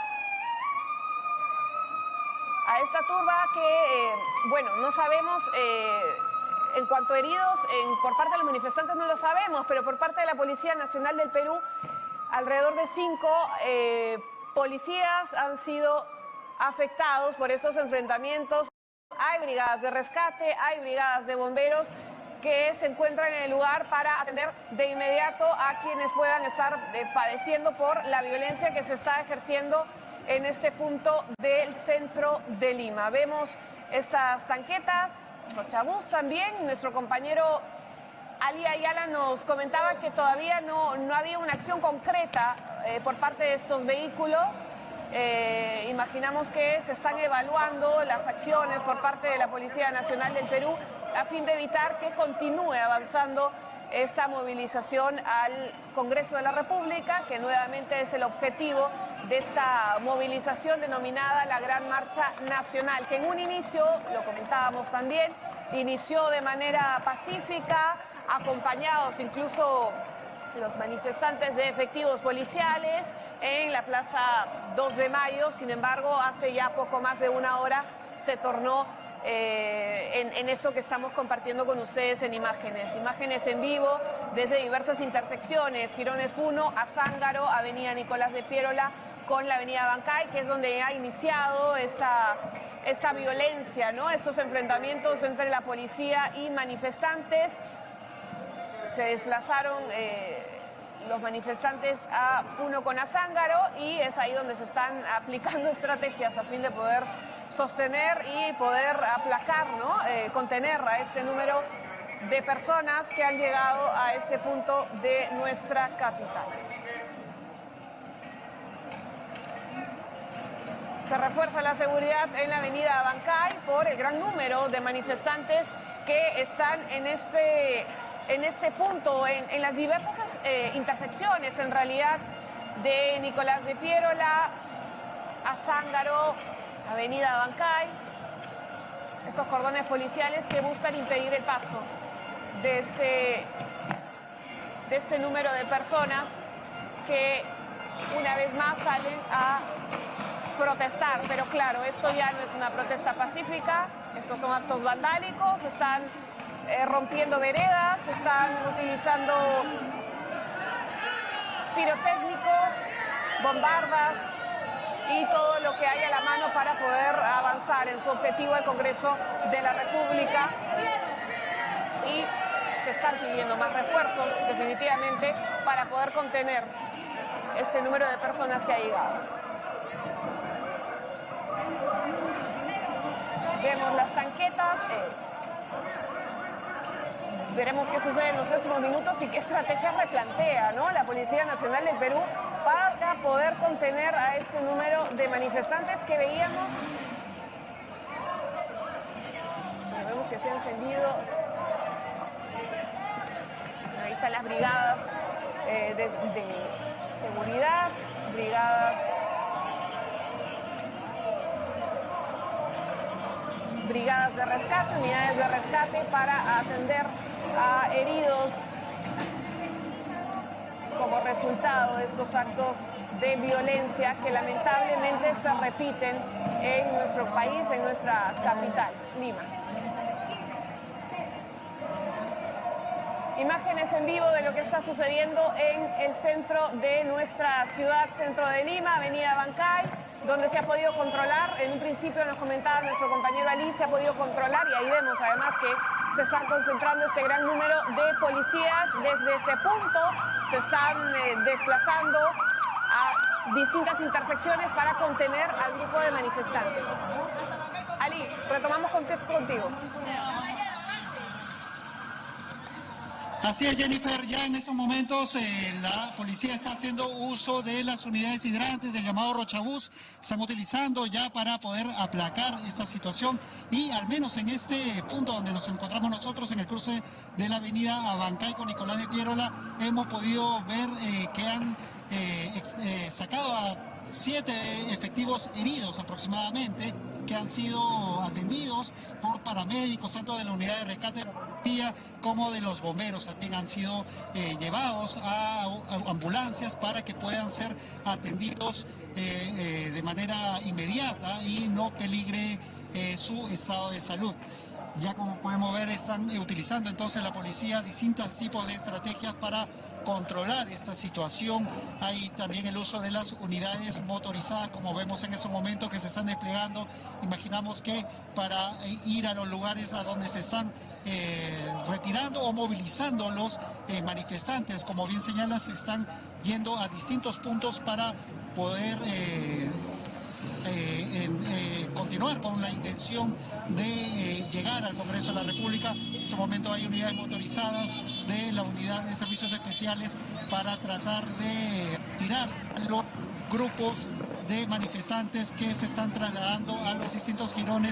A esta turba que, bueno, no sabemos, en cuanto a heridos, por parte de los manifestantes no lo sabemos, pero por parte de la Policía Nacional del Perú, alrededor de 5 policías han sido afectados por esos enfrentamientos. Hay brigadas de rescate, hay brigadas de bomberos que se encuentran en el lugar para atender de inmediato a quienes puedan estar padeciendo por la violencia que se está ejerciendo en este punto del centro de Lima. Vemos estas tanquetas, los chabús también. Nuestro compañero Ali Ayala nos comentaba que todavía no había una acción concreta por parte de estos vehículos. Imaginamos que se están evaluando las acciones por parte de la Policía Nacional del Perú a fin de evitar que continúe avanzando esta movilización al Congreso de la República, que nuevamente es el objetivo de esta movilización denominada la Gran Marcha Nacional, que en un inicio, lo comentábamos también, inició de manera pacífica, acompañados incluso los manifestantes de efectivos policiales en la Plaza 2 de Mayo. Sin embargo, hace ya poco más de una hora se tornó en eso que estamos compartiendo con ustedes en imágenes en vivo desde diversas intersecciones, Girones Puno, Azángaro, Avenida Nicolás de Piérola con la Avenida Bancay, que es donde ha iniciado esta violencia, ¿no? Estos enfrentamientos entre la policía y manifestantes. Se desplazaron los manifestantes a Puno con Azángaro y es ahí donde se están aplicando estrategias a fin de poder sostener y poder aplacar, ¿no? Contener a este número de personas que han llegado a este punto de nuestra capital. Se refuerza la seguridad en la avenida Bancay por el gran número de manifestantes que están en este punto, en las diversas intersecciones, en realidad, de Nicolás de Piérola, Azángaro, Avenida Bancay, esos cordones policiales que buscan impedir el paso de este número de personas que una vez más salen a protestar. Pero claro, esto ya no es una protesta pacífica, estos son actos vandálicos, están rompiendo veredas, están utilizando pirotécnicos, bombardas y todo lo que hay a la mano para poder avanzar en su objetivo al Congreso de la República. Y se están pidiendo más refuerzos, definitivamente, para poder contener este número de personas que ha llegado. Vemos las tanquetas. Veremos qué sucede en los próximos minutos y qué estrategia replantea, ¿no?, la Policía Nacional del Perú para poder contener a este número de manifestantes que veíamos. Vemos que se ha encendido. Ahí están las brigadas de seguridad, brigadas de rescate, unidades de rescate para atender a heridos como resultado de estos actos de violencia que lamentablemente se repiten en nuestro país, en nuestra capital, Lima. Imágenes en vivo de lo que está sucediendo en el centro de nuestra ciudad, centro de Lima, Avenida Bancay. donde se ha podido controlar. En un principio nos comentaba nuestro compañero Ali, se ha podido controlar y ahí vemos además que se están concentrando este gran número de policías. Desde este punto se están desplazando a distintas intersecciones para contener al grupo de manifestantes. Ali, retomamos contigo. Así es, Jennifer, ya en estos momentos la policía está haciendo uso de las unidades hidrantes del llamado Rochabús, están utilizando ya para poder aplacar esta situación y al menos en este punto donde nos encontramos nosotros en el cruce de la avenida Abancay con Nicolás de Piérola, hemos podido ver que han sacado a 7 efectivos heridos aproximadamente, que han sido atendidos por paramédicos, tanto de la unidad de rescate como de los bomberos. También han sido llevados a ambulancias para que puedan ser atendidos de manera inmediata y no peligre su estado de salud. Ya como podemos ver, están utilizando entonces la policía distintos tipos de estrategias para controlar esta situación. Hay también el uso de las unidades motorizadas, como vemos en ese momento que se están desplegando. Imaginamos que para ir a los lugares a donde se están retirando o movilizando los manifestantes, como bien señalas, se están yendo a distintos puntos para poder continuar con la intención de llegar al Congreso de la República. En este momento hay unidades motorizadas de la Unidad de Servicios Especiales para tratar de tirar los grupos de manifestantes que se están trasladando a los distintos jirones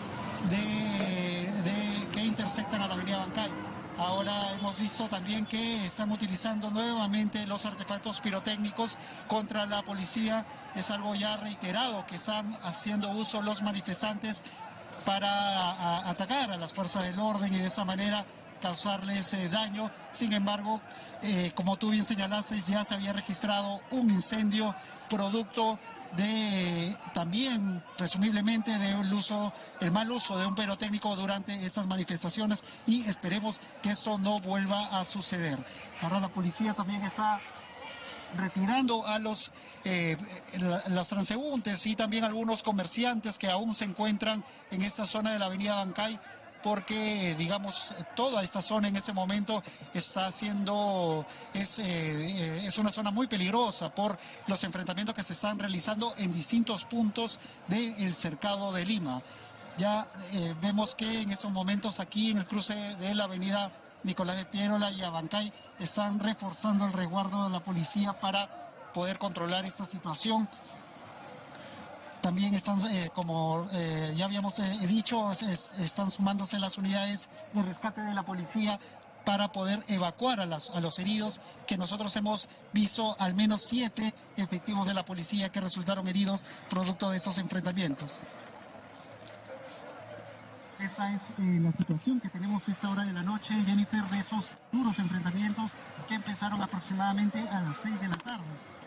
que intersectan a la avenida Abancay. Ahora hemos visto también que están utilizando nuevamente los artefactos pirotécnicos contra la policía. Es algo ya reiterado que están haciendo uso los manifestantes para atacar a las fuerzas del orden y de esa manera causarles daño. Sin embargo, como tú bien señalaste, ya se había registrado un incendio producto de también presumiblemente el mal uso de un pirotécnico durante estas manifestaciones, y esperemos que esto no vuelva a suceder. Ahora la policía también está retirando a los transeúntes y también algunos comerciantes que aún se encuentran en esta zona de la avenida Abancay, porque, digamos, toda esta zona en este momento está siendo, es una zona muy peligrosa por los enfrentamientos que se están realizando en distintos puntos del cercado de Lima. Ya vemos que en estos momentos aquí en el cruce de la avenida Nicolás de Piérola y Abancay están reforzando el resguardo de la policía para poder controlar esta situación. También están, como ya habíamos dicho, están sumándose las unidades de rescate de la policía para poder evacuar a los heridos, que nosotros hemos visto al menos 7 efectivos de la policía que resultaron heridos producto de esos enfrentamientos. Esta es la situación que tenemos a esta hora de la noche, Jennifer, de esos duros enfrentamientos que empezaron aproximadamente a las 6 de la tarde.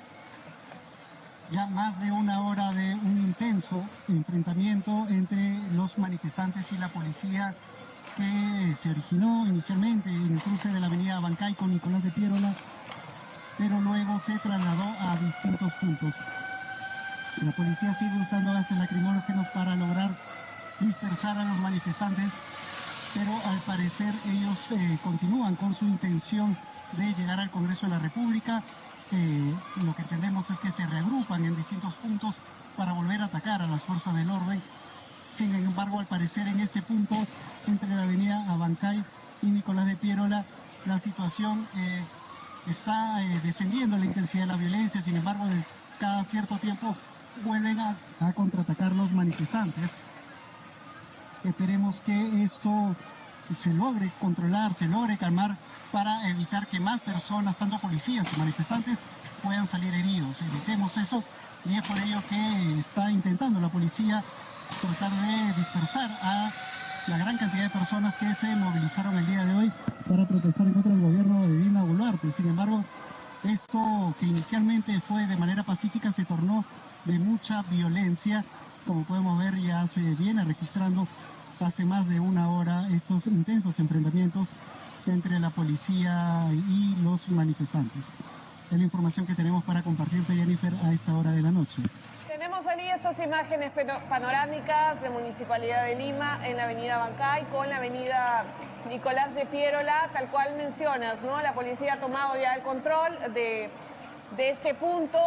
Ya más de una hora de un intenso enfrentamiento entre los manifestantes y la policía que se originó inicialmente en el cruce de la avenida Abancay con Nicolás de Piérola, pero luego se trasladó a distintos puntos. La policía sigue usando gases lacrimógenos para lograr dispersar a los manifestantes, pero al parecer ellos continúan con su intención de llegar al Congreso de la República. Lo que entendemos es que se reagrupan en distintos puntos para volver a atacar a las fuerzas del orden. Sin embargo, al parecer en este punto, entre la avenida Abancay y Nicolás de Piérola, la situación está descendiendo la intensidad de la violencia. Sin embargo, cada cierto tiempo vuelven a contraatacar los manifestantes. Esperemos que esto se logre controlar, se logre calmar, para evitar que más personas, tanto policías y manifestantes, puedan salir heridos. Evitemos eso, y es por ello que está intentando la policía tratar de dispersar a la gran cantidad de personas que se movilizaron el día de hoy para protestar en contra del gobierno de Dina Boluarte. Sin embargo, esto que inicialmente fue de manera pacífica se tornó de mucha violencia. Como podemos ver, ya se viene registrando hace más de una hora estos intensos enfrentamientos entre la policía y los manifestantes. Es la información que tenemos para compartirte, Jennifer, a esta hora de la noche. Tenemos, Ali, estas imágenes panorámicas de Municipalidad de Lima en la avenida Bancay con la avenida Nicolás de Piérola, tal cual mencionas, ¿no? La policía ha tomado ya el control de este punto.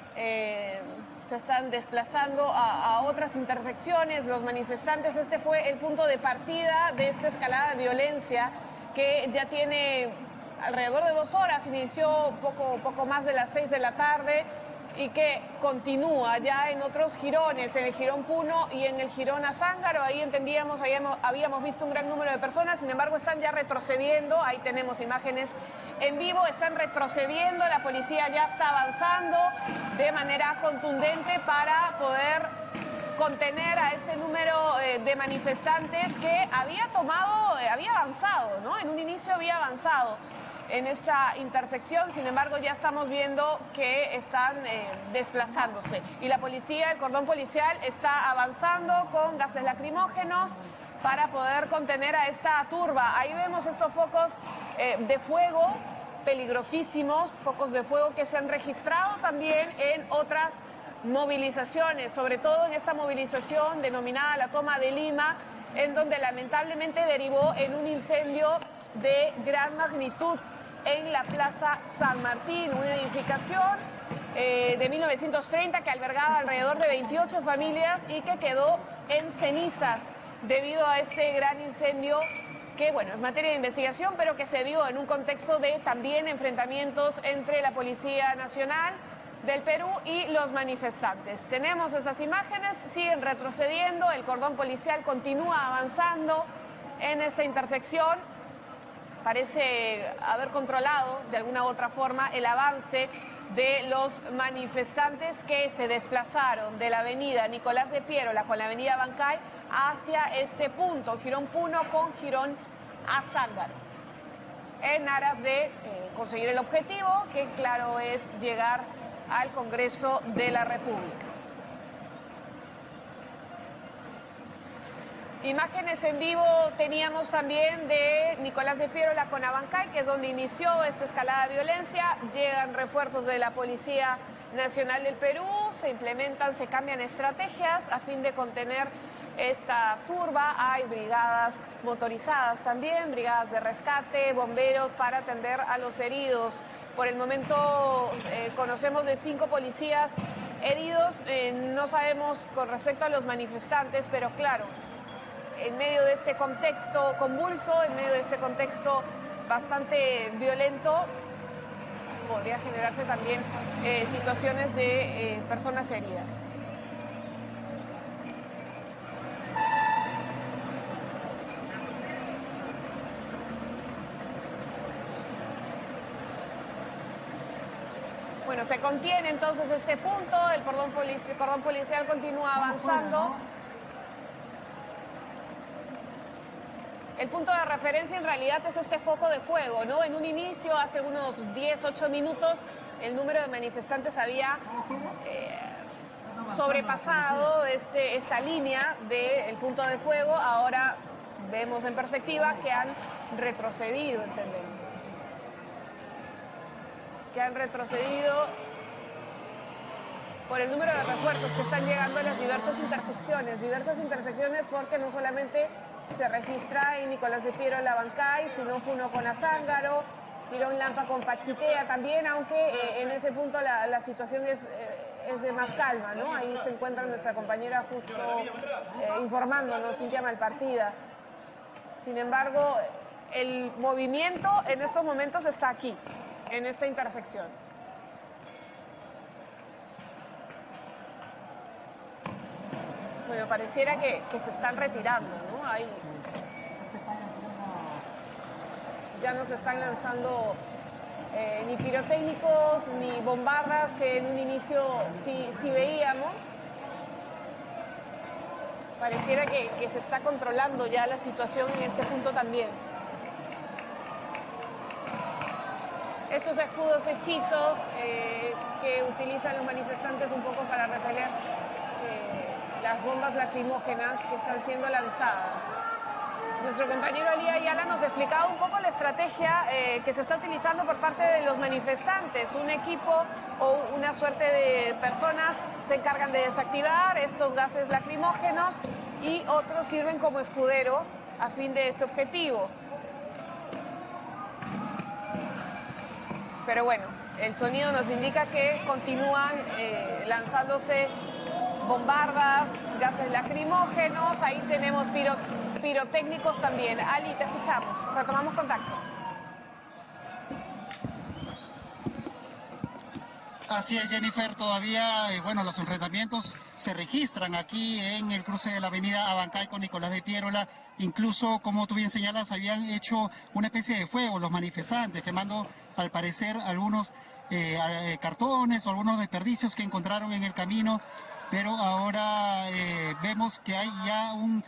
Se están desplazando a otras intersecciones los manifestantes. Este fue el punto de partida de esta escalada de violencia que ya tiene alrededor de 2 horas, inició poco más de las 6 de la tarde y que continúa ya en otros jirones, en el Jirón Puno y en el Jirón Azángaro. Ahí entendíamos, habíamos visto un gran número de personas, sin embargo están ya retrocediendo. Ahí tenemos imágenes en vivo, están retrocediendo, la policía ya está avanzando de manera contundente para poder contener a este número de manifestantes que había avanzado, ¿no? En un inicio había avanzado en esta intersección, sin embargo ya estamos viendo que están desplazándose. Y la policía, el cordón policial, está avanzando con gases lacrimógenos para poder contener a esta turba. Ahí vemos estos focos de fuego peligrosísimos, focos de fuego que se han registrado también en otras movilizaciones, sobre todo en esta movilización denominada la Toma de Lima, en donde lamentablemente derivó en un incendio de gran magnitud en la Plaza San Martín, una edificación de 1930 que albergaba alrededor de 28 familias y que quedó en cenizas debido a este gran incendio que, bueno, es materia de investigación, pero que se dio en un contexto de también enfrentamientos entre la Policía Nacional del Perú y los manifestantes. Tenemos esas imágenes, siguen retrocediendo, el cordón policial continúa avanzando en esta intersección. Parece haber controlado de alguna u otra forma el avance de los manifestantes que se desplazaron de la avenida Nicolás de Piérola con la avenida Bancay hacia este punto, Jirón Puno con Jirón Azángaro, en aras de conseguir el objetivo, que claro es llegar al Congreso de la República. Imágenes en vivo teníamos también de Nicolás de Piérola con Abancay, que es donde inició esta escalada de violencia. Llegan refuerzos de la Policía Nacional del Perú, se implementan, se cambian estrategias a fin de contener esta turba. Hay brigadas motorizadas también, brigadas de rescate, bomberos para atender a los heridos. Por el momento conocemos de 5 policías heridos, no sabemos con respecto a los manifestantes, pero claro, en medio de este contexto convulso, en medio de este contexto bastante violento, podría generarse también situaciones de personas heridas. Bueno, se contiene entonces este punto, el cordón policial continúa avanzando. El punto de referencia en realidad es este foco de fuego, ¿no? En un inicio, hace unos 10, 8 minutos, el número de manifestantes había sobrepasado esta línea del punto de fuego. Ahora vemos en perspectiva que han retrocedido, entendemos. Que han retrocedido por el número de refuerzos que están llegando a las diversas intersecciones porque no solamente se registra en Nicolás de Piérola Bancay, sino Puno con Azángaro, Jirón Lampa con Pachitea también, aunque en ese punto la situación es de más calma, ¿no? Ahí se encuentra nuestra compañera justo informándonos, Cintia Malpartida. Sin embargo, el movimiento en estos momentos está aquí, en esta intersección. Bueno, pareciera que se están retirando, ¿no? Ahí ya no se están lanzando ni pirotécnicos ni bombardas que en un inicio sí veíamos. Pareciera que se está controlando ya la situación en este punto también. Esos escudos hechizos que utilizan los manifestantes un poco para repeler las bombas lacrimógenas que están siendo lanzadas. Nuestro compañero Ali Ayala nos explicaba un poco la estrategia que se está utilizando por parte de los manifestantes. Un equipo o una suerte de personas se encargan de desactivar estos gases lacrimógenos y otros sirven como escudero a fin de este objetivo. Pero bueno, el sonido nos indica que continúan lanzándose bombardas, gases lacrimógenos. Ahí tenemos pirotécnicos también. Ali, te escuchamos. Retomamos contacto. Así es, Jennifer, todavía, bueno, los enfrentamientos se registran aquí en el cruce de la avenida Abancay con Nicolás de Piérola. Incluso, como tú bien señalas, habían hecho una especie de fuego los manifestantes, quemando, al parecer, algunos cartones o algunos desperdicios que encontraron en el camino. Pero ahora vemos que hay ya un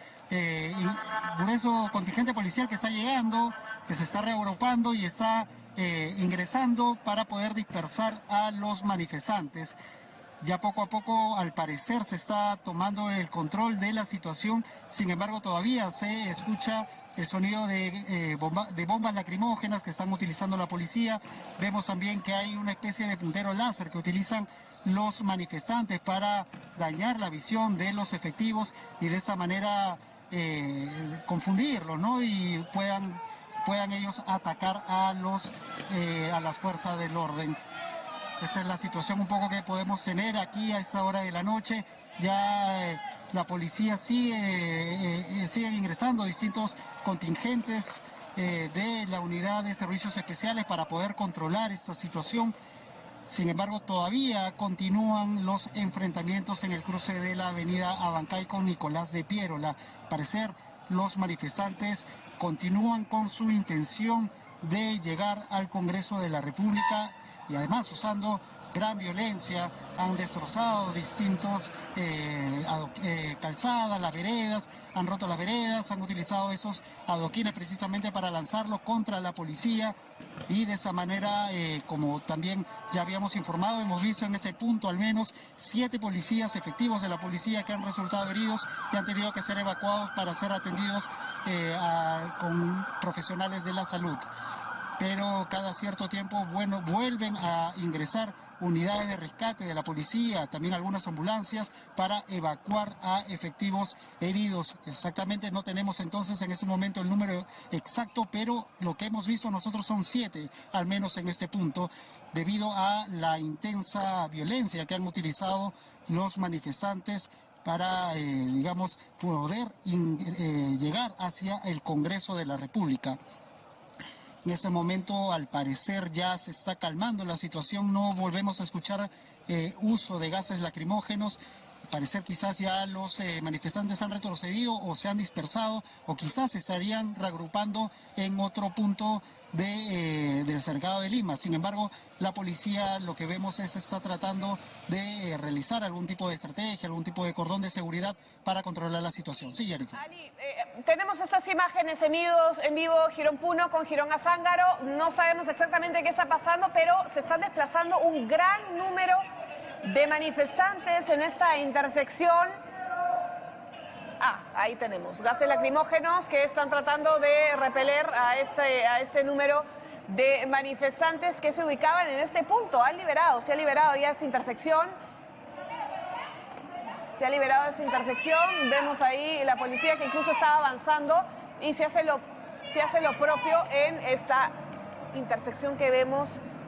grueso contingente policial que está llegando, que se está reagrupando y está ingresando para poder dispersar a los manifestantes. Ya poco a poco, al parecer, se está tomando el control de la situación. Sin embargo, todavía se escucha el sonido de bombas lacrimógenas que están utilizando la policía. Vemos también que hay una especie de puntero láser que utilizan los manifestantes para dañar la visión de los efectivos y de esa manera confundirlos, ¿no? Y puedan ellos atacar a las fuerzas del orden. Esa es la situación un poco que podemos tener aquí a esta hora de la noche. Ya la policía sigue ingresando distintos contingentes de la unidad de servicios especiales para poder controlar esta situación. Sin embargo, todavía continúan los enfrentamientos en el cruce de la avenida Abancay con Nicolás de Piérola. Al parecer, los manifestantes continúan con su intención de llegar al Congreso de la República y además usando gran violencia. Han destrozado distintos calzadas, las veredas, han roto las veredas, han utilizado esos adoquines precisamente para lanzarlo contra la policía y de esa manera, como también ya habíamos informado, hemos visto en este punto al menos 7 policías efectivos de la policía que han resultado heridos y han tenido que ser evacuados para ser atendidos con profesionales de la salud. Pero cada cierto tiempo, bueno, vuelven a ingresar unidades de rescate de la policía, también algunas ambulancias para evacuar a efectivos heridos. Exactamente no tenemos entonces en este momento el número exacto, pero lo que hemos visto nosotros son 7, al menos en este punto, debido a la intensa violencia que han utilizado los manifestantes para, digamos, poder llegar hacia el Congreso de la República. En este momento, al parecer, ya se está calmando la situación, no volvemos a escuchar uso de gases lacrimógenos. Al parecer, quizás ya los manifestantes han retrocedido o se han dispersado o quizás se estarían reagrupando en otro punto del cercado de Lima. Sin embargo, la policía, lo que vemos es está tratando de realizar algún tipo de estrategia, algún tipo de cordón de seguridad para controlar la situación. Sí, Jennifer. Ali, tenemos estas imágenes en vivo, Girón Puno con Girón Azángaro. No sabemos exactamente qué está pasando, pero se están desplazando un gran número de manifestantes en esta intersección. Ahí tenemos gases lacrimógenos que están tratando de repeler a este número de manifestantes que se ubicaban en este punto. Se ha liberado ya esta intersección. Se ha liberado esta intersección. Vemos ahí la policía que incluso estaba avanzando y se hace lo propio en esta intersección que vemos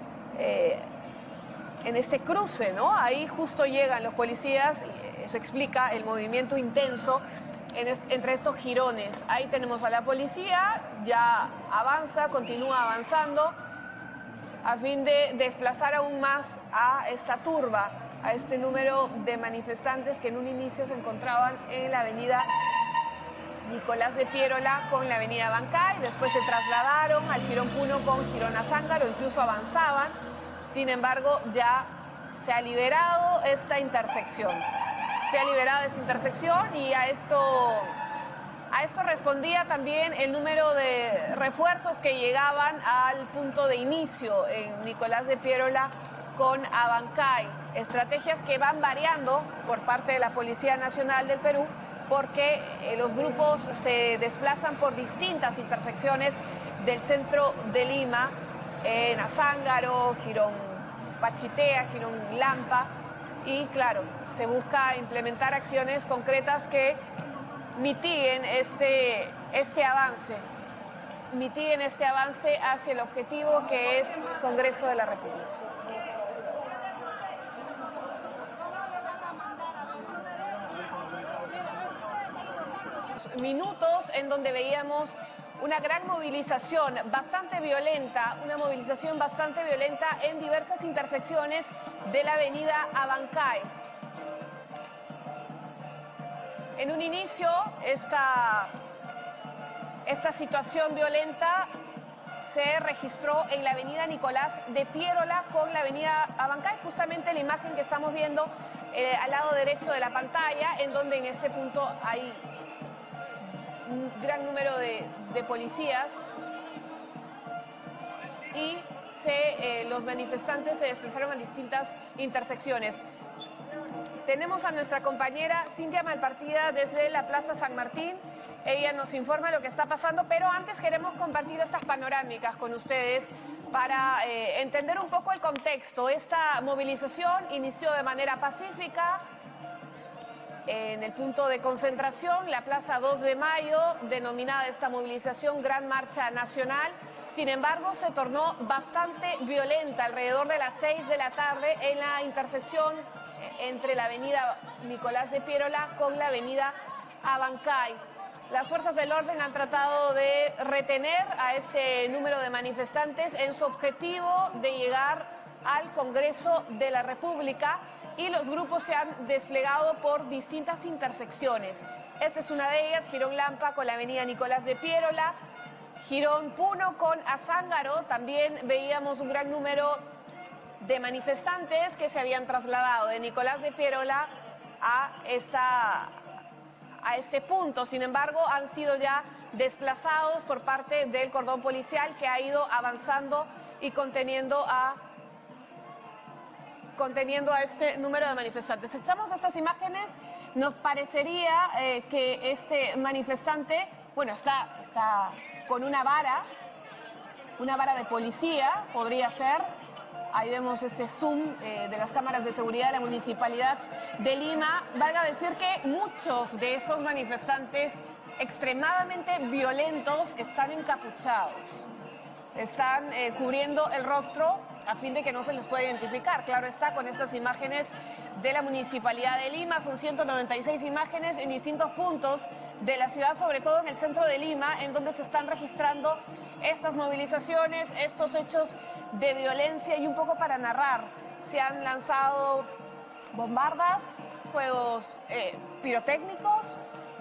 en este cruce, ¿no? Ahí justo llegan los policías y eso explica el movimiento intenso entre estos jirones. Ahí tenemos a la policía, ya avanza, continúa avanzando a fin de desplazar aún más a esta turba, a este número de manifestantes que en un inicio se encontraban en la avenida Nicolás de Piérola con la avenida Abancay, después se trasladaron al Girón Puno con Girón Azángaro, incluso avanzaban. Sin embargo, ya se ha liberado esta intersección. Se ha liberado esta intersección y a esto respondía también el número de refuerzos que llegaban al punto de inicio en Nicolás de Piérola con Abancay. Estrategias que van variando por parte de la Policía Nacional del Perú porque los grupos se desplazan por distintas intersecciones del centro de Lima, en Azángaro, Girón Pachitea, Girón Lampa, y claro, se busca implementar acciones concretas que mitiguen este avance hacia el objetivo que es Congreso de la República. Minutos en donde veíamos una gran movilización bastante violenta, en diversas intersecciones de la avenida Abancay. En un inicio, esta situación violenta se registró en la avenida Nicolás de Piérola con la avenida Abancay, justamente la imagen que estamos viendo al lado derecho de la pantalla, en donde en este punto hay un gran número de policías y los manifestantes se desplazaron a distintas intersecciones. Tenemos a nuestra compañera Cintia Malpartida desde la Plaza San Martín. Ella nos informa lo que está pasando, pero antes queremos compartir estas panorámicas con ustedes para entender un poco el contexto. Esta movilización inició de manera pacífica en el punto de concentración, la Plaza 2 de Mayo, denominada esta movilización Gran Marcha Nacional. Sin embargo, se tornó bastante violenta alrededor de las 6 de la tarde en la intersección entre la avenida Nicolás de Piérola con la avenida Abancay. Las fuerzas del orden han tratado de retener a este número de manifestantes en su objetivo de llegar al Congreso de la República, y los grupos se han desplegado por distintas intersecciones. Esta es una de ellas, Girón Lampa con la avenida Nicolás de Piérola, Girón Puno con Azángaro. También veíamos un gran número de manifestantes que se habían trasladado de Nicolás de Piérola a este punto. Sin embargo, han sido ya desplazados por parte del cordón policial, que ha ido avanzando y conteniendo a este número de manifestantes. Echamos estas imágenes, nos parecería que este manifestante, bueno, está con una vara de policía, podría ser. Ahí vemos este zoom de las cámaras de seguridad de la Municipalidad de Lima. Valga decir que muchos de estos manifestantes extremadamente violentos están encapuchados. Están cubriendo el rostro a fin de que no se les pueda identificar. Claro está, con estas imágenes de la Municipalidad de Lima. Son 196 imágenes en distintos puntos de la ciudad, sobre todo en el centro de Lima, en donde se están registrando estas movilizaciones, estos hechos de violencia. Y un poco para narrar, se han lanzado bombardas, fuegos pirotécnicos,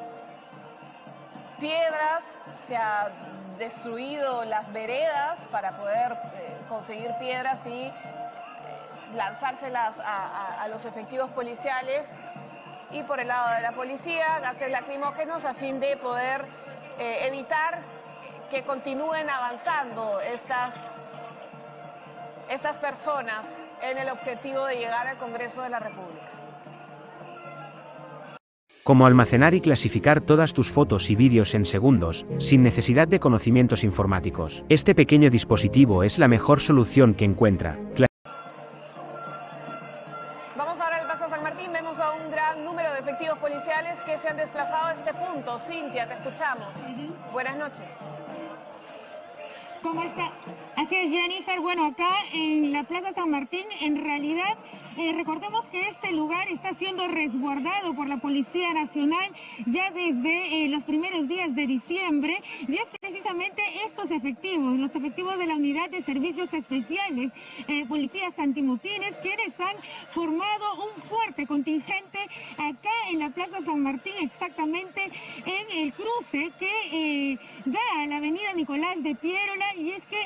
piedras, se ha destruido las veredas para poder conseguir piedras y lanzárselas a los efectivos policiales, y por el lado de la policía, gases lacrimógenos a fin de poder evitar que continúen avanzando estas personas en el objetivo de llegar al Congreso de la República. Como almacenar y clasificar todas tus fotos y vídeos en segundos, sin necesidad de conocimientos informáticos. Este pequeño dispositivo es la mejor solución que encuentra. Vamos ahora al Plaza San Martín, vemos a un gran número de efectivos policiales que se han desplazado a este punto. Cintia, te escuchamos. Buenas noches. ¿Cómo está? Así es, Jennifer. Bueno, acá en la Plaza San Martín, en realidad, recordemos que este lugar está siendo resguardado por la Policía Nacional ya desde los primeros días de diciembre, y es precisamente estos efectivos, los efectivos de la Unidad de Servicios Especiales, policías antimotines, quienes han formado un fuerte contingente acá en la Plaza San Martín, exactamente en el cruce que da a la avenida Nicolás de Piérola. Y es que hasta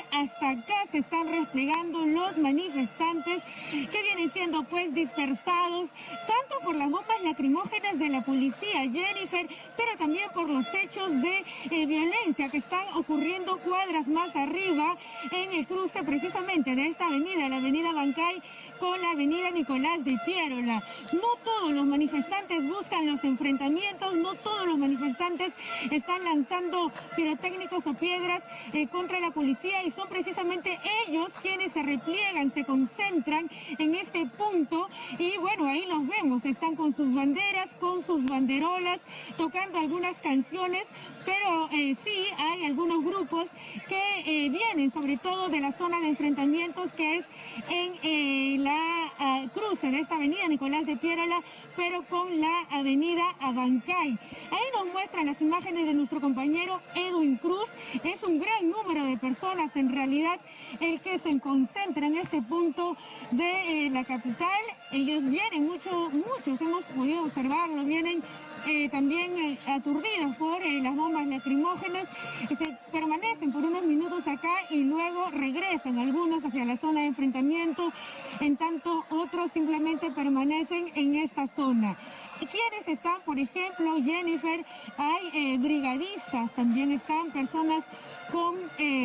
hasta acá se están desplegando los manifestantes que vienen siendo pues dispersados tanto por las bombas lacrimógenas de la policía, Jennifer, pero también por los hechos de violencia que están ocurriendo cuadras más arriba en el cruce precisamente de esta avenida, la avenida Bancay con la avenida Nicolás de Piérola. No todos los manifestantes buscan los enfrentamientos, no todos los manifestantes están lanzando pirotécnicos o piedras contra la policía, y son precisamente ellos quienes se repliegan, se concentran en este punto, y bueno, ahí los vemos, están con sus banderas, con sus banderolas, tocando algunas canciones, pero sí hay algunos grupos que vienen sobre todo de la zona de enfrentamientos, que es en la cruce de esta avenida Nicolás de Piérola, pero con la avenida Abancay. Ahí nos muestran las imágenes de nuestro compañero Edwin Cruz. Es un gran número de personas en realidad el que se concentra en este punto de la capital. Ellos vienen, muchos hemos podido observarlo, vienen también aturdidos por las bombas lacrimógenas, se permanecen por unos minutos acá y luego regresan algunos hacia la zona de enfrentamiento, en tanto otros simplemente permanecen en esta zona. ¿Quiénes están? Por ejemplo, Jennifer, hay brigadistas, también están personas con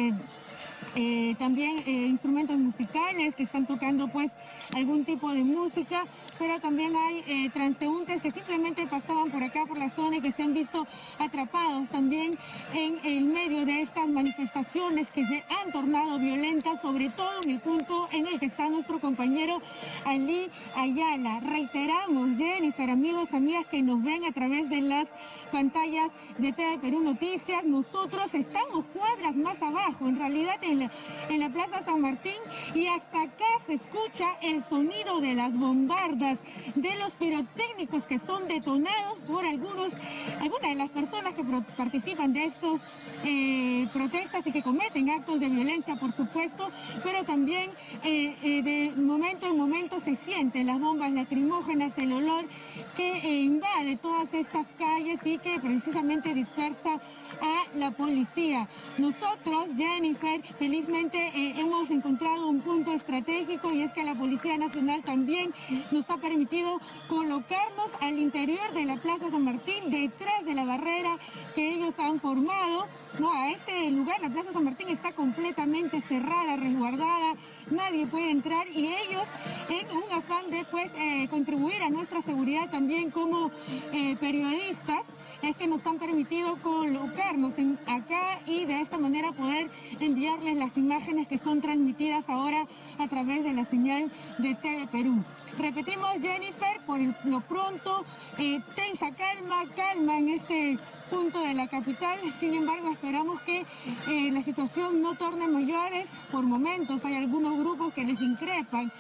también instrumentos musicales que están tocando pues algún tipo de música, pero también hay transeúntes que simplemente pasaban por acá por la zona y que se han visto atrapados también en el medio de estas manifestaciones que se han tornado violentas, sobre todo en el punto en el que está nuestro compañero Ali Ayala. Reiteramos, Jennifer, amigos, amigas que nos ven a través de las pantallas de TV Perú Noticias, nosotros estamos cuadras más abajo, en realidad en la Plaza San Martín, y hasta acá se escucha el sonido de las bombardas, de los pirotécnicos que son detonados por algunas de las personas que participan de estos protestas y que cometen actos de violencia, por supuesto, pero también de momento en momento se sienten las bombas lacrimógenas, el olor que invade todas estas calles y que precisamente dispersa a la policía. Nosotros, Jennifer, felizmente hemos encontrado un punto estratégico, y es que la Policía Nacional también nos ha permitido colocarnos al interior de la Plaza San Martín, detrás de la barrera que ellos han formado. No, a este lugar, la Plaza San Martín está completamente cerrada, resguardada, nadie puede entrar, y ellos, en un afán de pues contribuir a nuestra seguridad también como periodistas, es que nos han permitido colocarnos acá y de esta manera poder enviarles las imágenes que son transmitidas ahora a través de la señal de TV Perú. Repetimos, Jennifer, por lo pronto, tensa calma en este punto de la capital. Sin embargo, esperamos que la situación no torne mayores. Por momentos hay algunos grupos que les increpan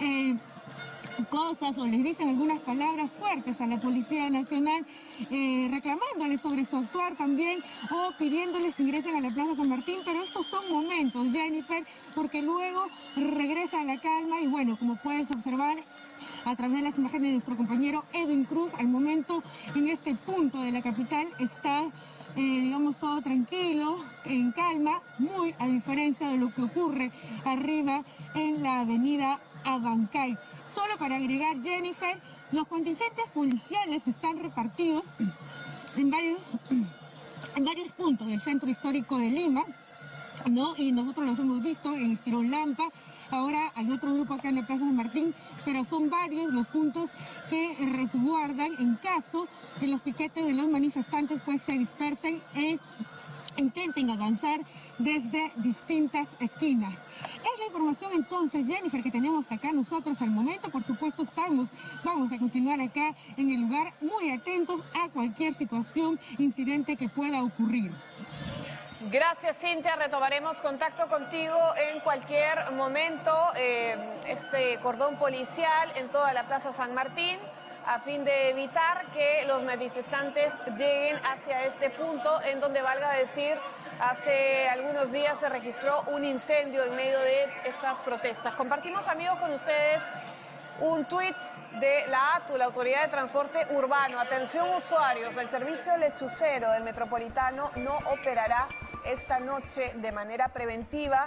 cosas o les dicen algunas palabras fuertes a la Policía Nacional, reclamándoles sobre su actuar también, o pidiéndoles que ingresen a la Plaza San Martín, pero estos son momentos, Jennifer, porque luego regresa a la calma. Y bueno, como puedes observar a través de las imágenes de nuestro compañero Edwin Cruz, al momento en este punto de la capital está digamos todo tranquilo, en calma, muy a diferencia de lo que ocurre arriba en la avenida Abancay. Solo para agregar, Jennifer, los contingentes policiales están repartidos en varios puntos del centro histórico de Lima, ¿no? Y nosotros los hemos visto en el Jirón Lampa. Ahora hay otro grupo acá en la Plaza San Martín, pero son varios los puntos que resguardan en caso de los piquetes de los manifestantes pues se dispersen e intenten avanzar desde distintas esquinas. Es la información entonces, Jennifer, que tenemos acá nosotros al momento. Por supuesto, vamos a continuar acá en el lugar, muy atentos a cualquier situación, incidente que pueda ocurrir. Gracias, Cintia. Retomaremos contacto contigo en cualquier momento. Este cordón policial en toda la Plaza San Martín, a fin de evitar que los manifestantes lleguen hacia este punto, en donde, valga decir, hace algunos días se registró un incendio en medio de estas protestas. Compartimos, amigos, con ustedes un tuit de la ATU, la Autoridad de Transporte Urbano. Atención, usuarios, el servicio lechucero del Metropolitano no operará esta noche de manera preventiva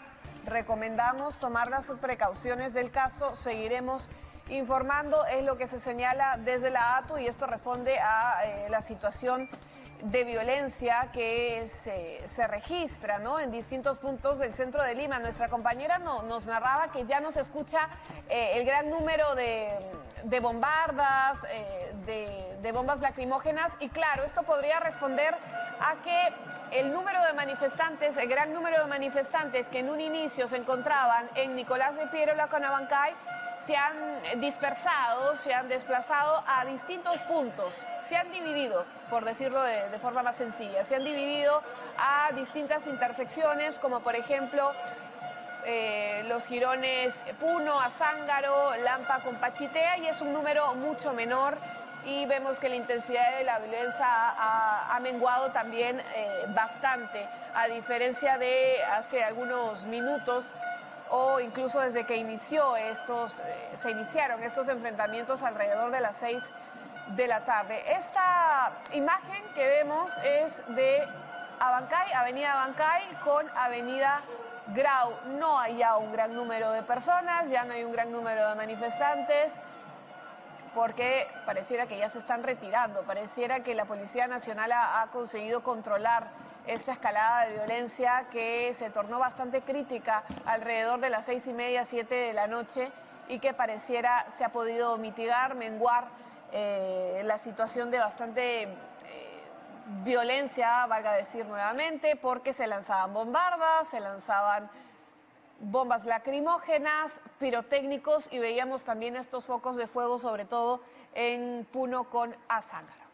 recomendamos tomar las precauciones del caso. Seguiremos informando, es lo que se señala desde la ATU, y esto responde a la situación de violencia que se registra, ¿no?, en distintos puntos del centro de Lima. Nuestra compañera nos narraba que ya no se escucha el gran número de bombardas, de bombas lacrimógenas, y claro, esto podría responder a que el número de manifestantes, el gran número de manifestantes que en un inicio se encontraban en Nicolás de Piérola con Abancay, se han dispersado, se han desplazado a distintos puntos, se han dividido, por decirlo de forma más sencilla, se han dividido a distintas intersecciones, como por ejemplo los jirones Puno, Azángaro, Lampa con Pachitea, y es un número mucho menor, y vemos que la intensidad de la violencia ha menguado también bastante, a diferencia de hace algunos minutos, o incluso desde que se iniciaron estos enfrentamientos alrededor de las 6 de la tarde. Esta imagen que vemos es de Abancay, Avenida Abancay con Avenida Grau. No hay ya un gran número de personas, ya no hay un gran número de manifestantes, porque pareciera que ya se están retirando, pareciera que la Policía Nacional ha conseguido controlar esta escalada de violencia que se tornó bastante crítica alrededor de las 6:30, 7 de la noche, y que pareciera se ha podido mitigar, menguar la situación de bastante violencia, valga decir nuevamente, porque se lanzaban bombardas, se lanzaban bombas lacrimógenas, pirotécnicos, y veíamos también estos focos de fuego, sobre todo en Puno con Azángaro.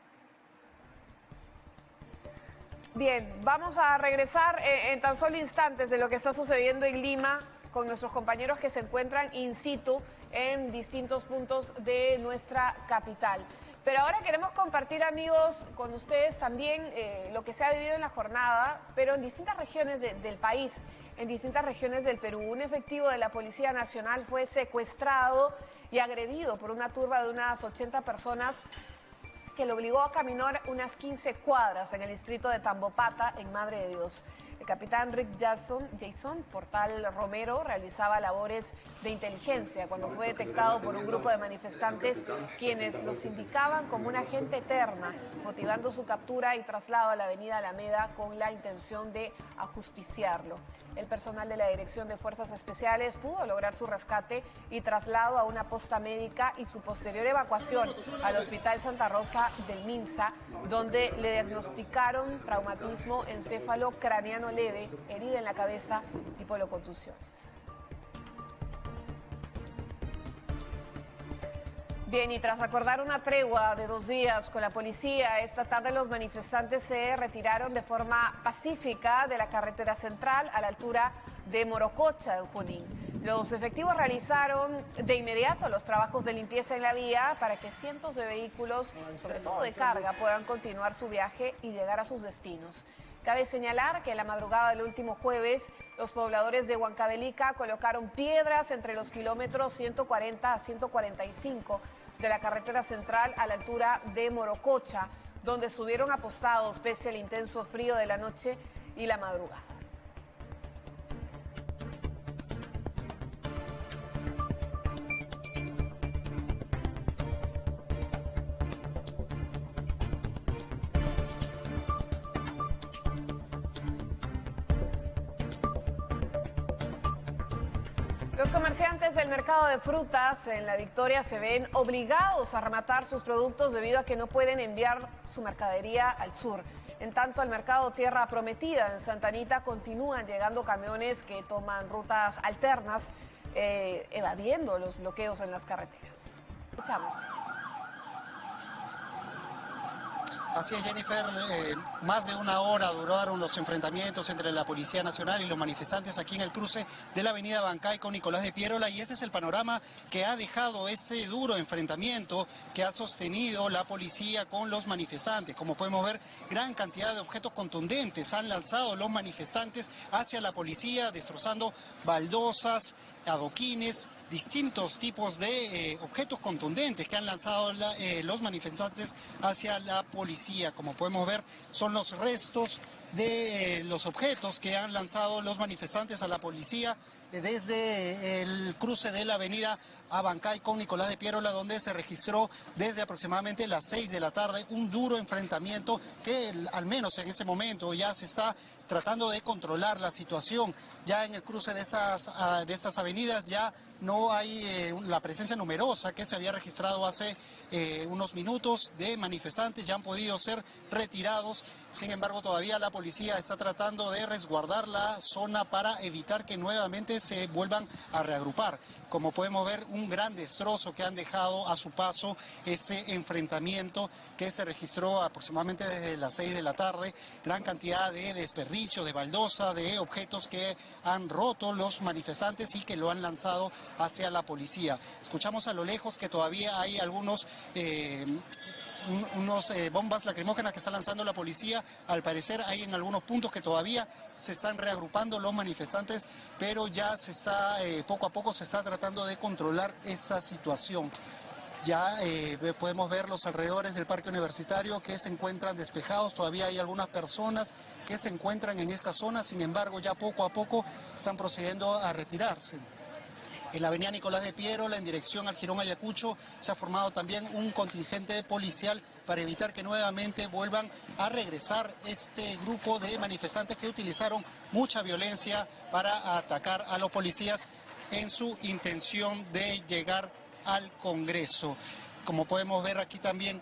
Bien, vamos a regresar en tan solo instantes de lo que está sucediendo en Lima con nuestros compañeros que se encuentran in situ en distintos puntos de nuestra capital. Pero ahora queremos compartir, amigos, con ustedes también lo que se ha vivido en la jornada, pero en distintas regiones del país, en distintas regiones del Perú. Un efectivo de la Policía Nacional fue secuestrado y agredido por una turba de unas 80 personas que lo obligó a caminar unas 15 cuadras en el distrito de Tambopata, en Madre de Dios. El capitán Rick Jason Portal Romero realizaba labores de inteligencia cuando fue detectado por un grupo de manifestantes quienes los indicaban como un agente eterna, motivando su captura y traslado a la avenida Alameda con la intención de ajusticiarlo. El personal de la Dirección de Fuerzas Especiales pudo lograr su rescate y traslado a una posta médica y su posterior evacuación al Hospital Santa Rosa del Minsa, donde le diagnosticaron traumatismo encéfalo-craneano leve, herida en la cabeza y polocontusiones. Bien, y tras acordar una tregua de 2 días con la policía, esta tarde los manifestantes se retiraron de forma pacífica de la carretera central a la altura de Morococha, en Junín. Los efectivos realizaron de inmediato los trabajos de limpieza en la vía para que cientos de vehículos, sobre todo de carga, puedan continuar su viaje y llegar a sus destinos. Cabe señalar que en la madrugada del último jueves, los pobladores de Huancavelica colocaron piedras entre los kilómetros 140 a 145 de la carretera central a la altura de Morococha, donde estuvieron apostados pese al intenso frío de la noche y la madrugada. Los comerciantes del mercado de frutas en La Victoria se ven obligados a rematar sus productos debido a que no pueden enviar su mercadería al sur. En tanto, al mercado Tierra Prometida en Santa Anita continúan llegando camiones que toman rutas alternas, evadiendo los bloqueos en las carreteras. Escuchamos. Así es, Jennifer, más de 1 hora duraron los enfrentamientos entre la Policía Nacional y los manifestantes aquí en el cruce de la avenida Abancay con Nicolás de Piérola, y ese es el panorama que ha dejado este duro enfrentamiento que ha sostenido la policía con los manifestantes. Como podemos ver, gran cantidad de objetos contundentes han lanzado los manifestantes hacia la policía, destrozando baldosas, adoquines, distintos tipos de objetos contundentes que han lanzado los manifestantes hacia la policía. Como podemos ver, son los restos de los objetos que han lanzado los manifestantes a la policía. desde el cruce de la avenida Abancay con Nicolás de Piérola, donde se registró desde aproximadamente las 6 de la tarde un duro enfrentamiento que al menos en ese momento ya se está tratando de controlar la situación. Ya en el cruce de estas avenidas ya no hay la presencia numerosa que se había registrado hace unos minutos de manifestantes, ya han podido ser retirados. Sin embargo, todavía la policía está tratando de resguardar la zona para evitar que nuevamente se vuelvan a reagrupar. Como podemos ver, un gran destrozo que han dejado a su paso este enfrentamiento que se registró aproximadamente desde las 6 de la tarde. Gran cantidad de desperdicios, de baldosa, de objetos que han roto los manifestantes y que lo han lanzado hacia la policía. Escuchamos a lo lejos que todavía hay algunos bombas lacrimógenas que está lanzando la policía. Al parecer hay en algunos puntos que todavía se están reagrupando los manifestantes, pero ya se está, poco a poco se está tratando de controlar esta situación. Ya podemos ver los alrededores del parque universitario que se encuentran despejados, todavía hay algunas personas que se encuentran en esta zona, sin embargo ya poco a poco están procediendo a retirarse. En la avenida Nicolás de Piérola, en dirección al Jirón Ayacucho, se ha formado también un contingente policial para evitar que nuevamente vuelvan a regresar este grupo de manifestantes que utilizaron mucha violencia para atacar a los policías en su intención de llegar al Congreso. Como podemos ver aquí también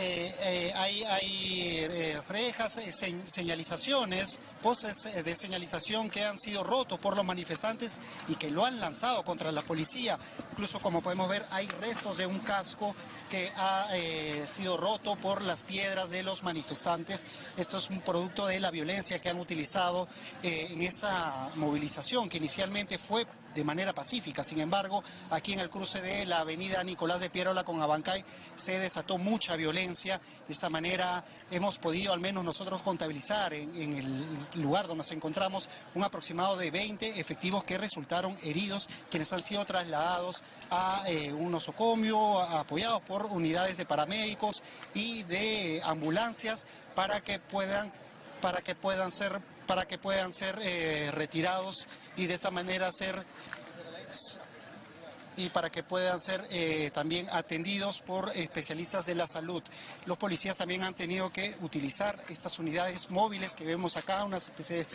hay rejas, señalizaciones, postes de señalización que han sido rotos por los manifestantes y que lo han lanzado contra la policía. Incluso, como podemos ver, hay restos de un casco que ha sido roto por las piedras de los manifestantes. Esto es un producto de la violencia que han utilizado en esa movilización que inicialmente fue de manera pacífica. Sin embargo, aquí en el cruce de la avenida Nicolás de Piérola con Abancay se desató mucha violencia. De esta manera hemos podido, al menos nosotros, contabilizar en el lugar donde nos encontramos un aproximado de 20 efectivos que resultaron heridos, quienes han sido trasladados a un nosocomio, apoyados por unidades de paramédicos y de ambulancias para que puedan ser retirados y de esta manera también atendidos por especialistas de la salud. Los policías también han tenido que utilizar estas unidades móviles que vemos acá, unas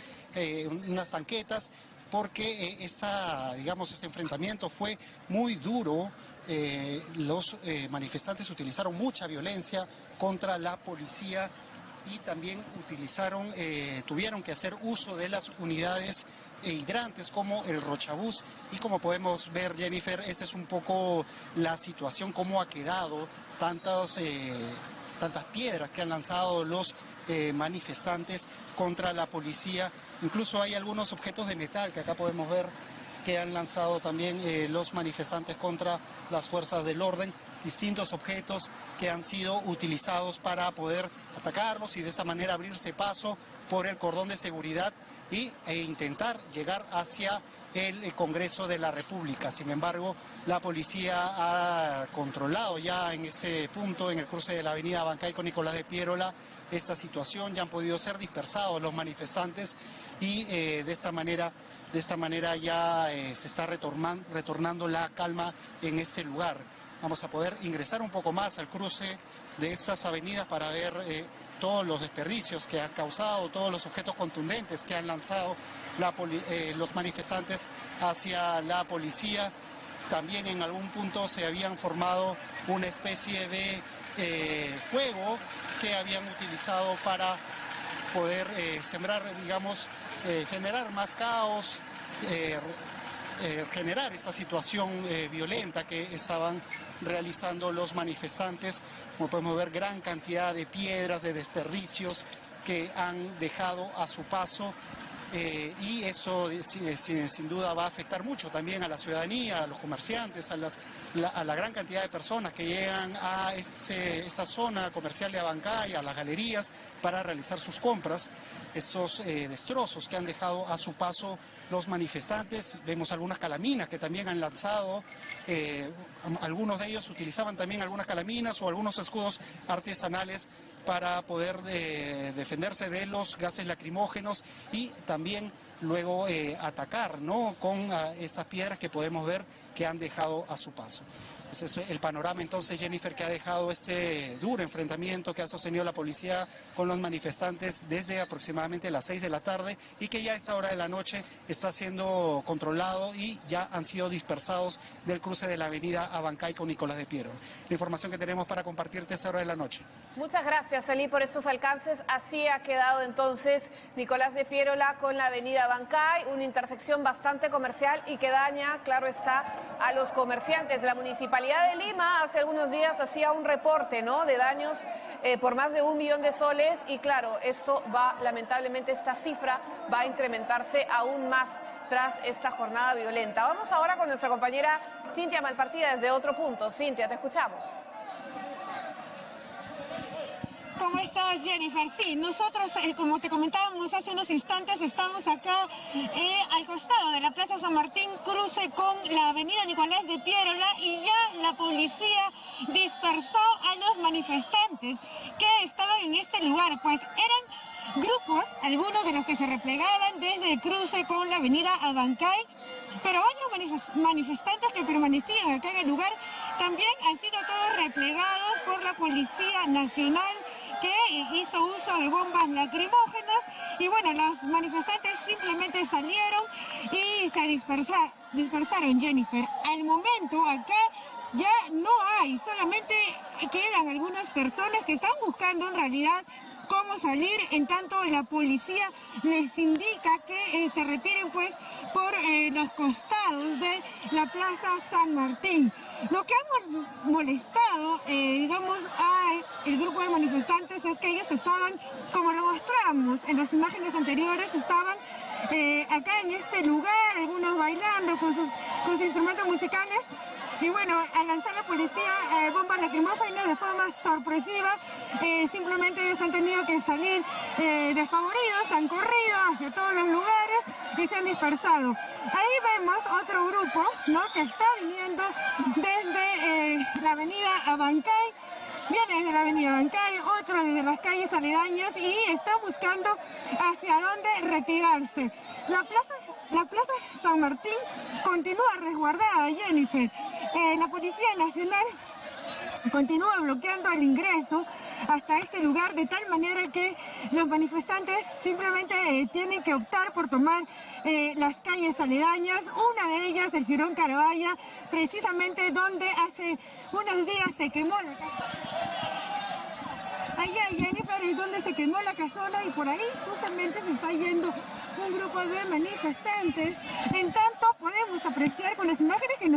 tanquetas, porque este enfrentamiento fue muy duro. Los manifestantes utilizaron mucha violencia contra la policía y también tuvieron que hacer uso de las unidades hidrantes como el Rochabús. Y como podemos ver, Jennifer, esta es un poco la situación, cómo ha quedado tantas piedras que han lanzado los manifestantes contra la policía. Incluso hay algunos objetos de metal que acá podemos ver que han lanzado también los manifestantes contra las fuerzas del orden, distintos objetos que han sido utilizados para poder atacarlos y de esa manera abrirse paso por el cordón de seguridad e intentar llegar hacia el Congreso de la República. Sin embargo, la policía ha controlado ya en este punto, en el cruce de la avenida Abancay con Nicolás de Piérola, esta situación. Ya han podido ser dispersados los manifestantes y de esta manera ya se está retornando la calma en este lugar. Vamos a poder ingresar un poco más al cruce de estas avenidas para ver todos los desperdicios que han causado, todos los objetos contundentes que han lanzado los manifestantes hacia la policía. También en algún punto se habían formado una especie de fuego que habían utilizado para poder sembrar, generar más caos, generar esta situación violenta que estaban realizando los manifestantes. Como podemos ver, gran cantidad de piedras, de desperdicios que han dejado a su paso. Y esto sin duda va a afectar mucho también a la ciudadanía, a los comerciantes, a la gran cantidad de personas que llegan a esta zona comercial de Abancay, a las galerías, para realizar sus compras. Estos destrozos que han dejado a su paso los manifestantes. Vemos algunas calaminas que también han lanzado. Algunos de ellos utilizaban también algunas calaminas o algunos escudos artesanales para poder defenderse de los gases lacrimógenos y también luego atacar, ¿no?, con esas piedras que podemos ver que han dejado a su paso. Ese es el panorama entonces, Jennifer, que ha dejado este duro enfrentamiento que ha sostenido la policía con los manifestantes desde aproximadamente las 6 de la tarde y que ya a esta hora de la noche está siendo controlado y ya han sido dispersados del cruce de la avenida Abancay con Nicolás de Piero. La información que tenemos para compartirte a esta hora de la noche. Muchas gracias, Eli, por estos alcances. Así ha quedado entonces Nicolás de Piérola con la avenida Abancay, una intersección bastante comercial y que daña, claro está, a los comerciantes. La Municipalidad de Lima hace algunos días hacía un reporte, ¿no?, de daños por más de 1 millón de soles y claro, esto va, lamentablemente esta cifra va a incrementarse aún más tras esta jornada violenta. Vamos ahora con nuestra compañera Cintia Malpartida desde otro punto. Cintia, te escuchamos. ¿Cómo estás, Jennifer? Sí, nosotros, como te comentábamos hace unos instantes, estamos acá al costado de la Plaza San Martín, cruce con la avenida Nicolás de Piérola, y ya la policía dispersó a los manifestantes que estaban en este lugar, pues eran grupos, algunos de los que se replegaban desde el cruce con la avenida Abancay, pero otros manifestantes que permanecían acá en el lugar también han sido todos replegados por la Policía Nacional, que hizo uso de bombas lacrimógenas y bueno, los manifestantes simplemente salieron y se dispersaron, Jennifer. Al momento acá ya no hay, solamente quedan algunas personas que están buscando en realidad cómo salir, en tanto la policía les indica que se retiren pues por los costados de la Plaza San Martín. Lo que ha molestado, digamos, al grupo de manifestantes es que ellos estaban, como lo mostramos en las imágenes anteriores, estaban acá en este lugar, algunos bailando con sus instrumentos musicales. Y bueno, al lanzar la policía bombas lacrimógenas de forma sorpresiva, simplemente ellos han tenido que salir despavoridos, han corrido hacia todos los lugares y se han dispersado. Ahí vemos otro grupo, ¿no?, que está viniendo desde la avenida Abancay, viene desde la avenida Abancay, otro desde las calles aledañas y está buscando hacia dónde retirarse. La Plaza San Martín continúa resguardada, Jennifer. La Policía Nacional continúa bloqueando el ingreso hasta este lugar de tal manera que los manifestantes simplemente tienen que optar por tomar las calles aledañas, una de ellas el Jirón Caravalla, precisamente donde hace unos días se quemó la casona. Allá, Jennifer, es donde se quemó la casona y por ahí justamente se está yendo un grupo de manifestantes. En tanto podemos apreciar con las imágenes que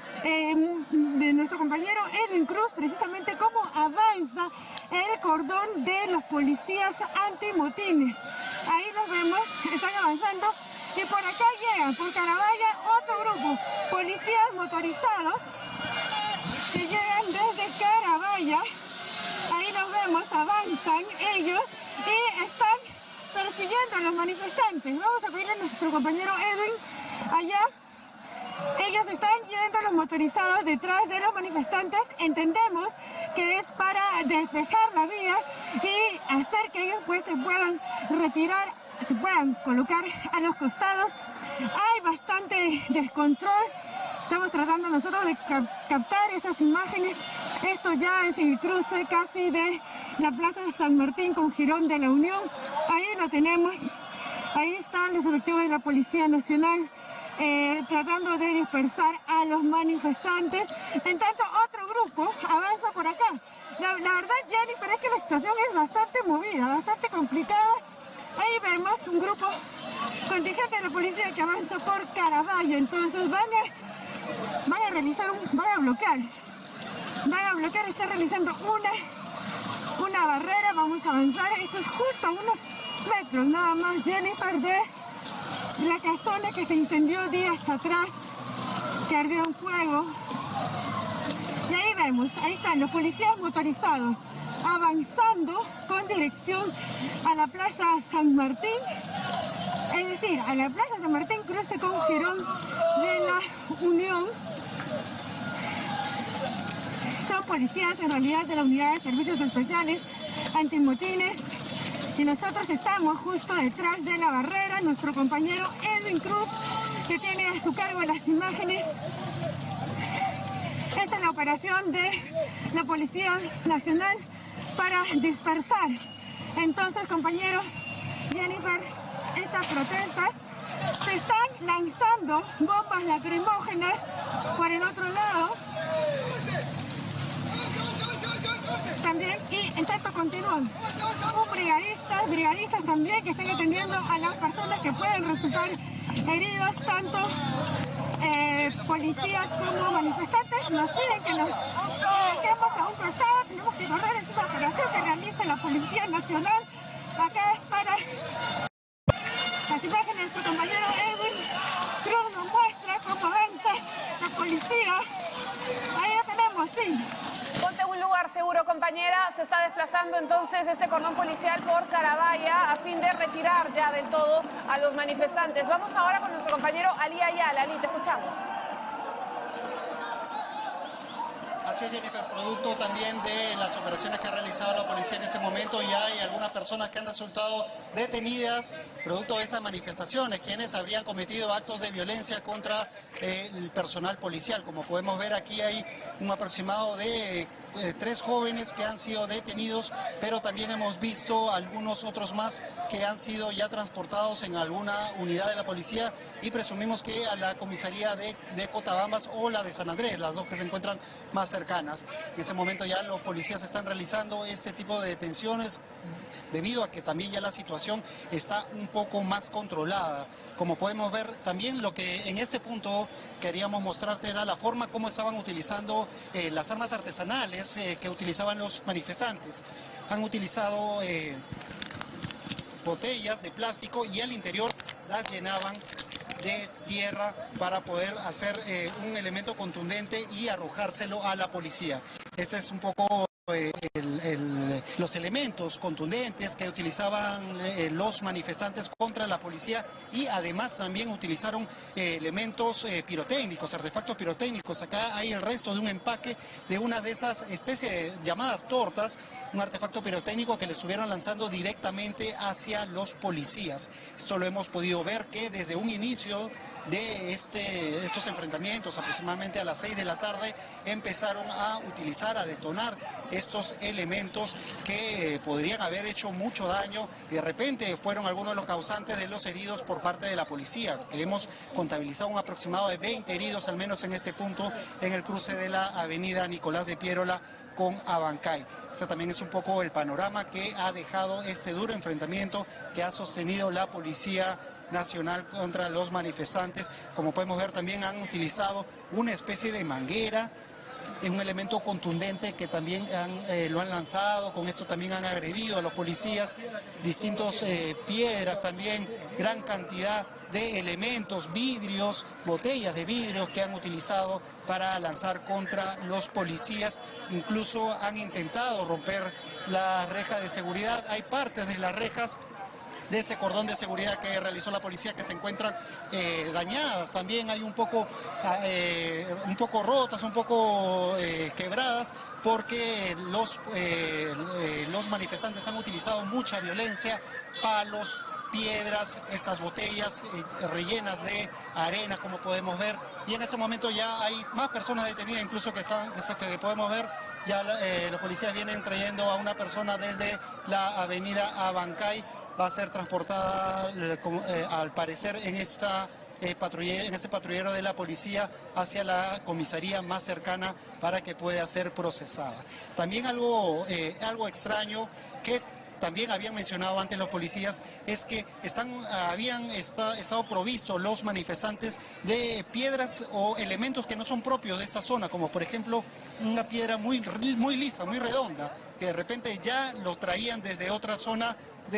de nuestro compañero Edwin Cruz, precisamente cómo avanza el cordón de los policías antimotines. Ahí los vemos, están avanzando y por acá llega, por Caravalla, otro grupo, policías motorizados que llegan desde Caravalla. Ahí los vemos, avanzan ellos y están persiguiendo a los manifestantes. Vamos a pedirle a nuestro compañero Edwin allá. Ellos están yendo los motorizados detrás de los manifestantes. Entendemos que es para despejar la vía y hacer que ellos pues se puedan retirar, se puedan colocar a los costados. Hay bastante descontrol. Estamos tratando nosotros de captar esas imágenes. Esto ya es el cruce casi de la Plaza de San Martín con Jirón de la Unión. Ahí lo tenemos. Ahí están los efectivos de la Policía Nacional tratando de dispersar a los manifestantes. En tanto, otro grupo avanza por acá. La verdad, Jennifer, es que la situación es bastante movida, bastante complicada. Ahí vemos un grupo contingente de la policía que avanza por Caravalla. Entonces van a bloquear, está realizando una barrera. Vamos a avanzar. Esto es justo a unos metros nada más, Jennifer, de la casona que se incendió días atrás, que ardió en fuego. Y ahí vemos, ahí están los policías motorizados avanzando con dirección a la Plaza San Martín, es decir, a la Plaza San Martín, cruce con Jirón de la Unión. Son policías en realidad de la Unidad de Servicios Especiales antimotines. Y nosotros estamos justo detrás de la barrera. Nuestro compañero Edwin Cruz, que tiene a su cargo las imágenes. Esta es la operación de la Policía Nacional para dispersar. Entonces, compañeros, Jennifer, estas protestas se están lanzando bombas lacrimógenas por el otro lado. También, y en tanto continúan brigadistas también que están atendiendo a las personas que pueden resultar heridos, tanto policías como manifestantes. Nos piden que nos quedemos a un costado, tenemos que correr en esta operación que realiza la Policía Nacional. Acá es para las imágenes de nuestro compañero Edwin Cruz, nos muestra cómo avanza la policía. Ahí lo tenemos, sí. Ponte en un lugar seguro, compañera. Se está desplazando entonces este cordón policial por Carabaya a fin de retirar ya del todo a los manifestantes. Vamos ahora con nuestro compañero Ali Ayala. Ali, te escuchamos. Así es, Jennifer, producto también de las operaciones que ha realizado la policía en este momento, ya hay algunas personas que han resultado detenidas producto de esas manifestaciones, quienes habrían cometido actos de violencia contra el personal policial. Como podemos ver, aquí hay un aproximado de 3 jóvenes que han sido detenidos, pero también hemos visto algunos otros más que han sido ya transportados en alguna unidad de la policía y presumimos que a la comisaría de Cotabambas o la de San Andrés, las dos que se encuentran más cercanas. En este momento ya los policías están realizando este tipo de detenciones debido a que también ya la situación está un poco más controlada. Como podemos ver, también lo que en este punto queríamos mostrarte era la forma como estaban utilizando las armas artesanales que utilizaban los manifestantes. Han utilizado botellas de plástico y al interior las llenaban de tierra para poder hacer un elemento contundente y arrojárselo a la policía. Este es un poco los elementos contundentes que utilizaban los manifestantes contra la policía y además también utilizaron elementos pirotécnicos, artefactos pirotécnicos. Acá hay el resto de un empaque de una de esas especies de llamadas tortas, un artefacto pirotécnico que le estuvieron lanzando directamente hacia los policías. Esto lo hemos podido ver que desde un inicio de estos enfrentamientos, aproximadamente a las 6 de la tarde, empezaron a utilizar, a detonar estos elementos que podrían haber hecho mucho daño y de repente fueron algunos de los causantes de los heridos por parte de la policía, que hemos contabilizado un aproximado de 20 heridos, al menos en este punto, en el cruce de la avenida Nicolás de Piérola con Abancay. Este también es un poco el panorama que ha dejado este duro enfrentamiento que ha sostenido la Policía Nacional contra los manifestantes. Como podemos ver, también han utilizado una especie de manguera, un elemento contundente que también lo han lanzado. Con esto también han agredido a los policías, distintos piedras también, gran cantidad de elementos, vidrios, botellas de vidrios que han utilizado para lanzar contra los policías. Incluso han intentado romper la reja de seguridad. Hay partes de las rejas de ese cordón de seguridad que realizó la policía que se encuentran dañadas, también hay un poco rotas, un poco quebradas, porque los manifestantes han utilizado mucha violencia, palos, piedras, esas botellas rellenas de arena, como podemos ver, y en este momento ya hay más personas detenidas, incluso que podemos ver, ya los policías vienen trayendo a una persona desde la avenida Abancay. Va a ser transportada, al parecer, en este patrullero de la policía hacia la comisaría más cercana para que pueda ser procesada. También algo extraño que también habían mencionado antes los policías es que habían estado provistos los manifestantes de piedras o elementos que no son propios de esta zona, como por ejemplo una piedra muy lisa, muy redonda, que de repente ya los traían desde otra zona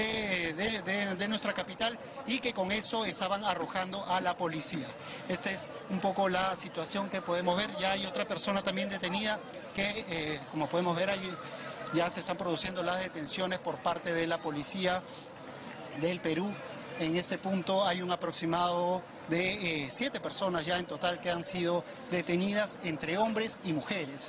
de nuestra capital y que con eso estaban arrojando a la policía. Esta es un poco la situación que podemos ver. Ya hay otra persona también detenida que, como podemos ver, ya se están produciendo las detenciones por parte de la policía del Perú. En este punto hay un aproximado de 7 personas ya en total que han sido detenidas, entre hombres y mujeres.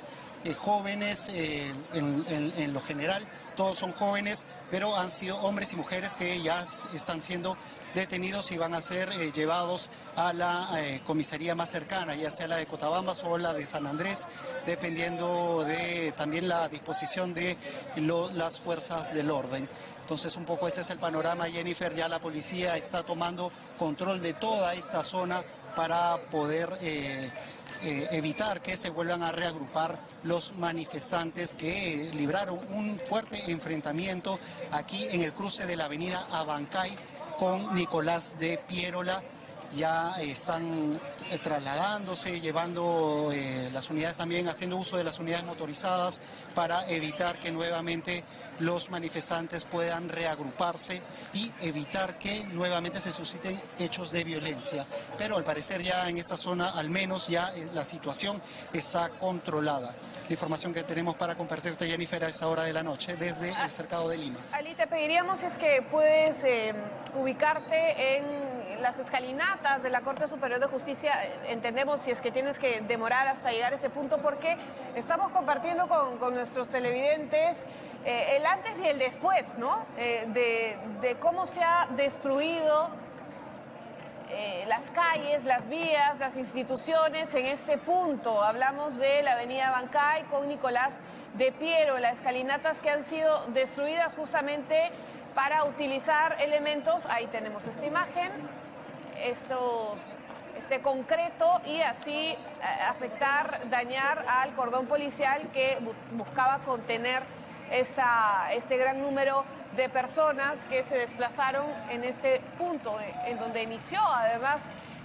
jóvenes en lo general, todos son jóvenes, pero han sido hombres y mujeres que ya están siendo detenidos y van a ser llevados a la comisaría más cercana, ya sea la de Cotabambas o la de San Andrés, dependiendo de también la disposición de las fuerzas del orden. Entonces un poco ese es el panorama, Jennifer. Ya la policía está tomando control de toda esta zona para poder evitar que se vuelvan a reagrupar los manifestantes que libraron un fuerte enfrentamiento aquí en el cruce de la avenida Abancay con Nicolás de Piérola. Ya están trasladándose, llevando las unidades también, haciendo uso de las unidades motorizadas para evitar que nuevamente los manifestantes puedan reagruparse y evitar que nuevamente se susciten hechos de violencia. Pero al parecer ya en esta zona, al menos ya la situación está controlada. La información que tenemos para compartirte, Jennifer, a esta hora de la noche desde el cercado de Lima. Ali, te pediríamos si es que puedes ubicarte en las escalinatas de la Corte Superior de Justicia. Entendemos si es que tienes que demorar hasta llegar a ese punto, porque estamos compartiendo con nuestros televidentes el antes y el después, ¿no? De cómo se ha destruido las calles, las vías, las instituciones en este punto. Hablamos de la avenida Abancay con Nicolás de Piérola, escalinatas que han sido destruidas justamente para utilizar elementos, ahí tenemos esta imagen, este concreto, y así afectar, dañar al cordón policial que buscaba contener este gran número de personas que se desplazaron en este punto, en donde inició además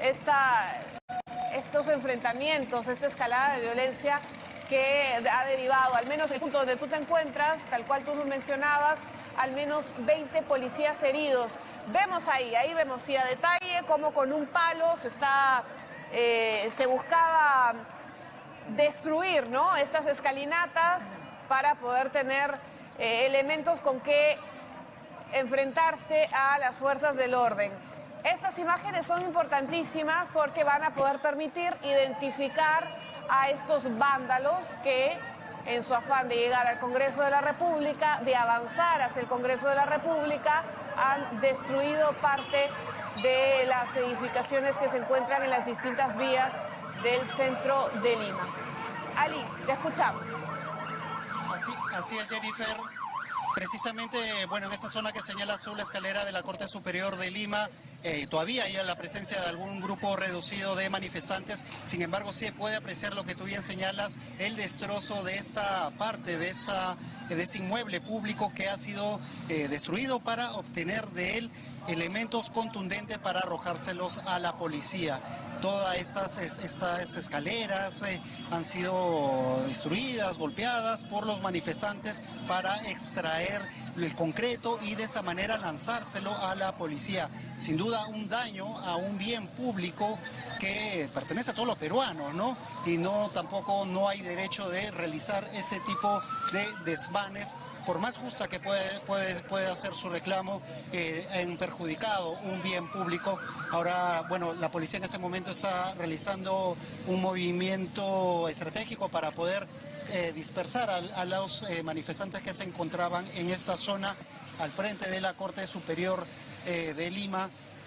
estos enfrentamientos, esta escalada de violencia que ha derivado, al menos en el punto donde tú te encuentras, tal cual tú nos mencionabas, al menos 20 policías heridos. Vemos ahí vemos sí a detalle cómo con un palo se buscaba destruir, ¿no?, estas escalinatas para poder tener elementos con que enfrentarse a las fuerzas del orden. Estas imágenes son importantísimas porque van a poder permitir identificar a estos vándalos que, en su afán de llegar al Congreso de la República, de avanzar hacia el Congreso de la República, han destruido parte de las edificaciones que se encuentran en las distintas vías del centro de Lima. Ali, te escuchamos. Así es, Jennifer. Precisamente, bueno, en esta zona que señala azul, la escalera de la Corte Superior de Lima, todavía hay la presencia de algún grupo reducido de manifestantes. Sin embargo, sí puede apreciar lo que tú bien señalas, el destrozo de esta parte, de ese inmueble público que ha sido destruido para obtener de él elementos contundentes para arrojárselos a la policía. Todas estas escaleras han sido destruidas, golpeadas por los manifestantes para extraer el concreto y de esa manera lanzárselo a la policía. Sin duda un daño a un bien público que pertenece a todos los peruanos, ¿no? Y tampoco no hay derecho de realizar ese tipo de desmanes, por más justa que puede hacer su reclamo, en perjudicado un bien público. Ahora, bueno, la policía en este momento está realizando un movimiento estratégico para poder dispersar a los manifestantes que se encontraban en esta zona al frente de la Corte Superior de Lima.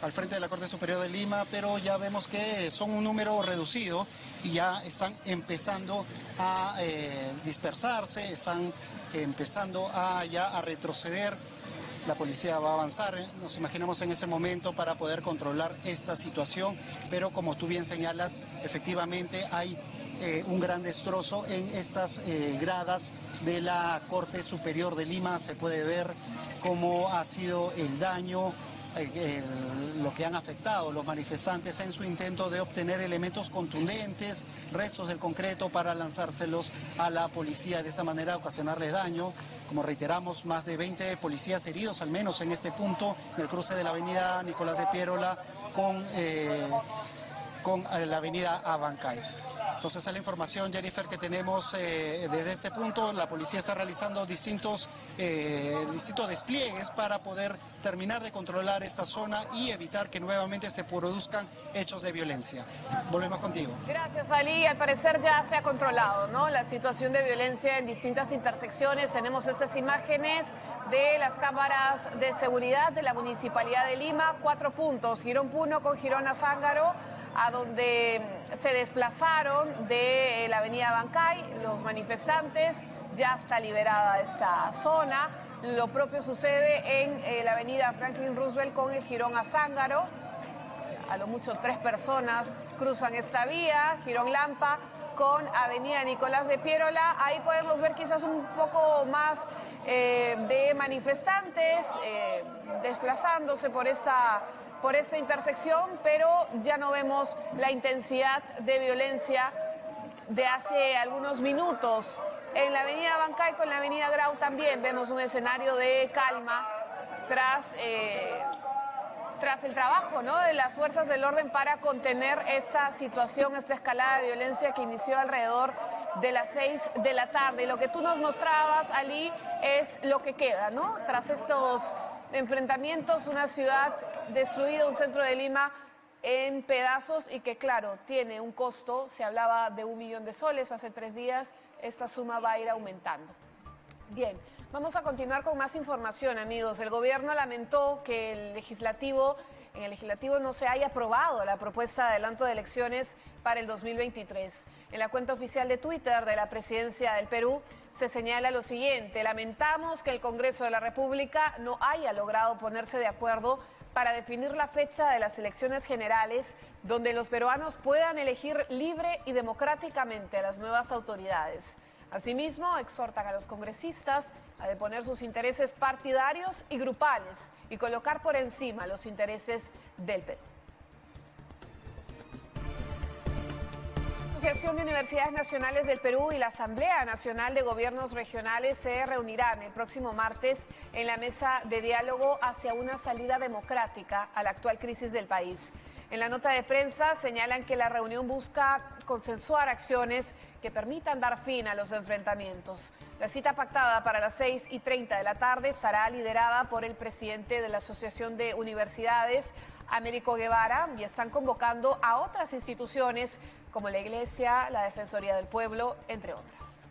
Pero ya vemos que son un número reducido y ya están empezando a dispersarse, están empezando a retroceder. La policía va a avanzar, nos imaginamos en ese momento, para poder controlar esta situación, pero como tú bien señalas, efectivamente hay un gran destrozo en estas gradas de la Corte Superior de Lima. Se puede ver cómo ha sido el daño, lo que han afectado los manifestantes en su intento de obtener elementos contundentes, restos del concreto para lanzárselos a la policía, de esta manera ocasionarles daño. Como reiteramos, más de 20 policías heridos al menos en este punto, en el cruce de la avenida Nicolás de Piérola con la avenida Abancay. Entonces, esa es la información, Jennifer, que tenemos desde ese punto. La policía está realizando distintos despliegues para poder terminar de controlar esta zona y evitar que nuevamente se produzcan hechos de violencia. Volvemos contigo. Gracias, Ali. Al parecer ya se ha controlado, ¿no?, la situación de violencia en distintas intersecciones. Tenemos estas imágenes de las cámaras de seguridad de la Municipalidad de Lima. 4 puntos, Girón Puno con Girón Azángaro, a donde se desplazaron de la avenida Bancay los manifestantes. Ya está liberada esta zona. Lo propio sucede en la avenida Franklin Roosevelt con el Girón Azángaro. A lo mucho 3 personas cruzan esta vía. Girón Lampa con avenida Nicolás de Piérola. Ahí podemos ver quizás un poco más de manifestantes desplazándose por esta intersección, pero ya no vemos la intensidad de violencia de hace algunos minutos. En la avenida Bancay con la avenida Grau también vemos un escenario de calma tras el trabajo, ¿no?, de las fuerzas del orden para contener esta situación, esta escalada de violencia que inició alrededor de las 6 de la tarde. Y lo que tú nos mostrabas, Ali, es lo que queda, ¿no?, tras estos enfrentamientos, una ciudad destruida, un centro de Lima en pedazos y que, claro, tiene un costo. Se hablaba de 1 millón de soles hace 3 días, esta suma va a ir aumentando. Bien, vamos a continuar con más información, amigos. El gobierno lamentó que en el legislativo no se haya aprobado la propuesta de adelanto de elecciones para el 2023. En la cuenta oficial de Twitter de la Presidencia del Perú se señala lo siguiente: lamentamos que el Congreso de la República no haya logrado ponerse de acuerdo para definir la fecha de las elecciones generales, donde los peruanos puedan elegir libre y democráticamente a las nuevas autoridades. Asimismo, exhortan a los congresistas a deponer sus intereses partidarios y grupales y colocar por encima los intereses del Perú. La Asociación de Universidades Nacionales del Perú y la Asamblea Nacional de Gobiernos Regionales se reunirán el próximo martes en la mesa de diálogo hacia una salida democrática a la actual crisis del país. En la nota de prensa señalan que la reunión busca consensuar acciones que permitan dar fin a los enfrentamientos. La cita pactada para las 6:30 de la tarde estará liderada por el presidente de la Asociación de Universidades, Américo Guevara, y están convocando a otras instituciones como la Iglesia, la Defensoría del Pueblo, entre otras.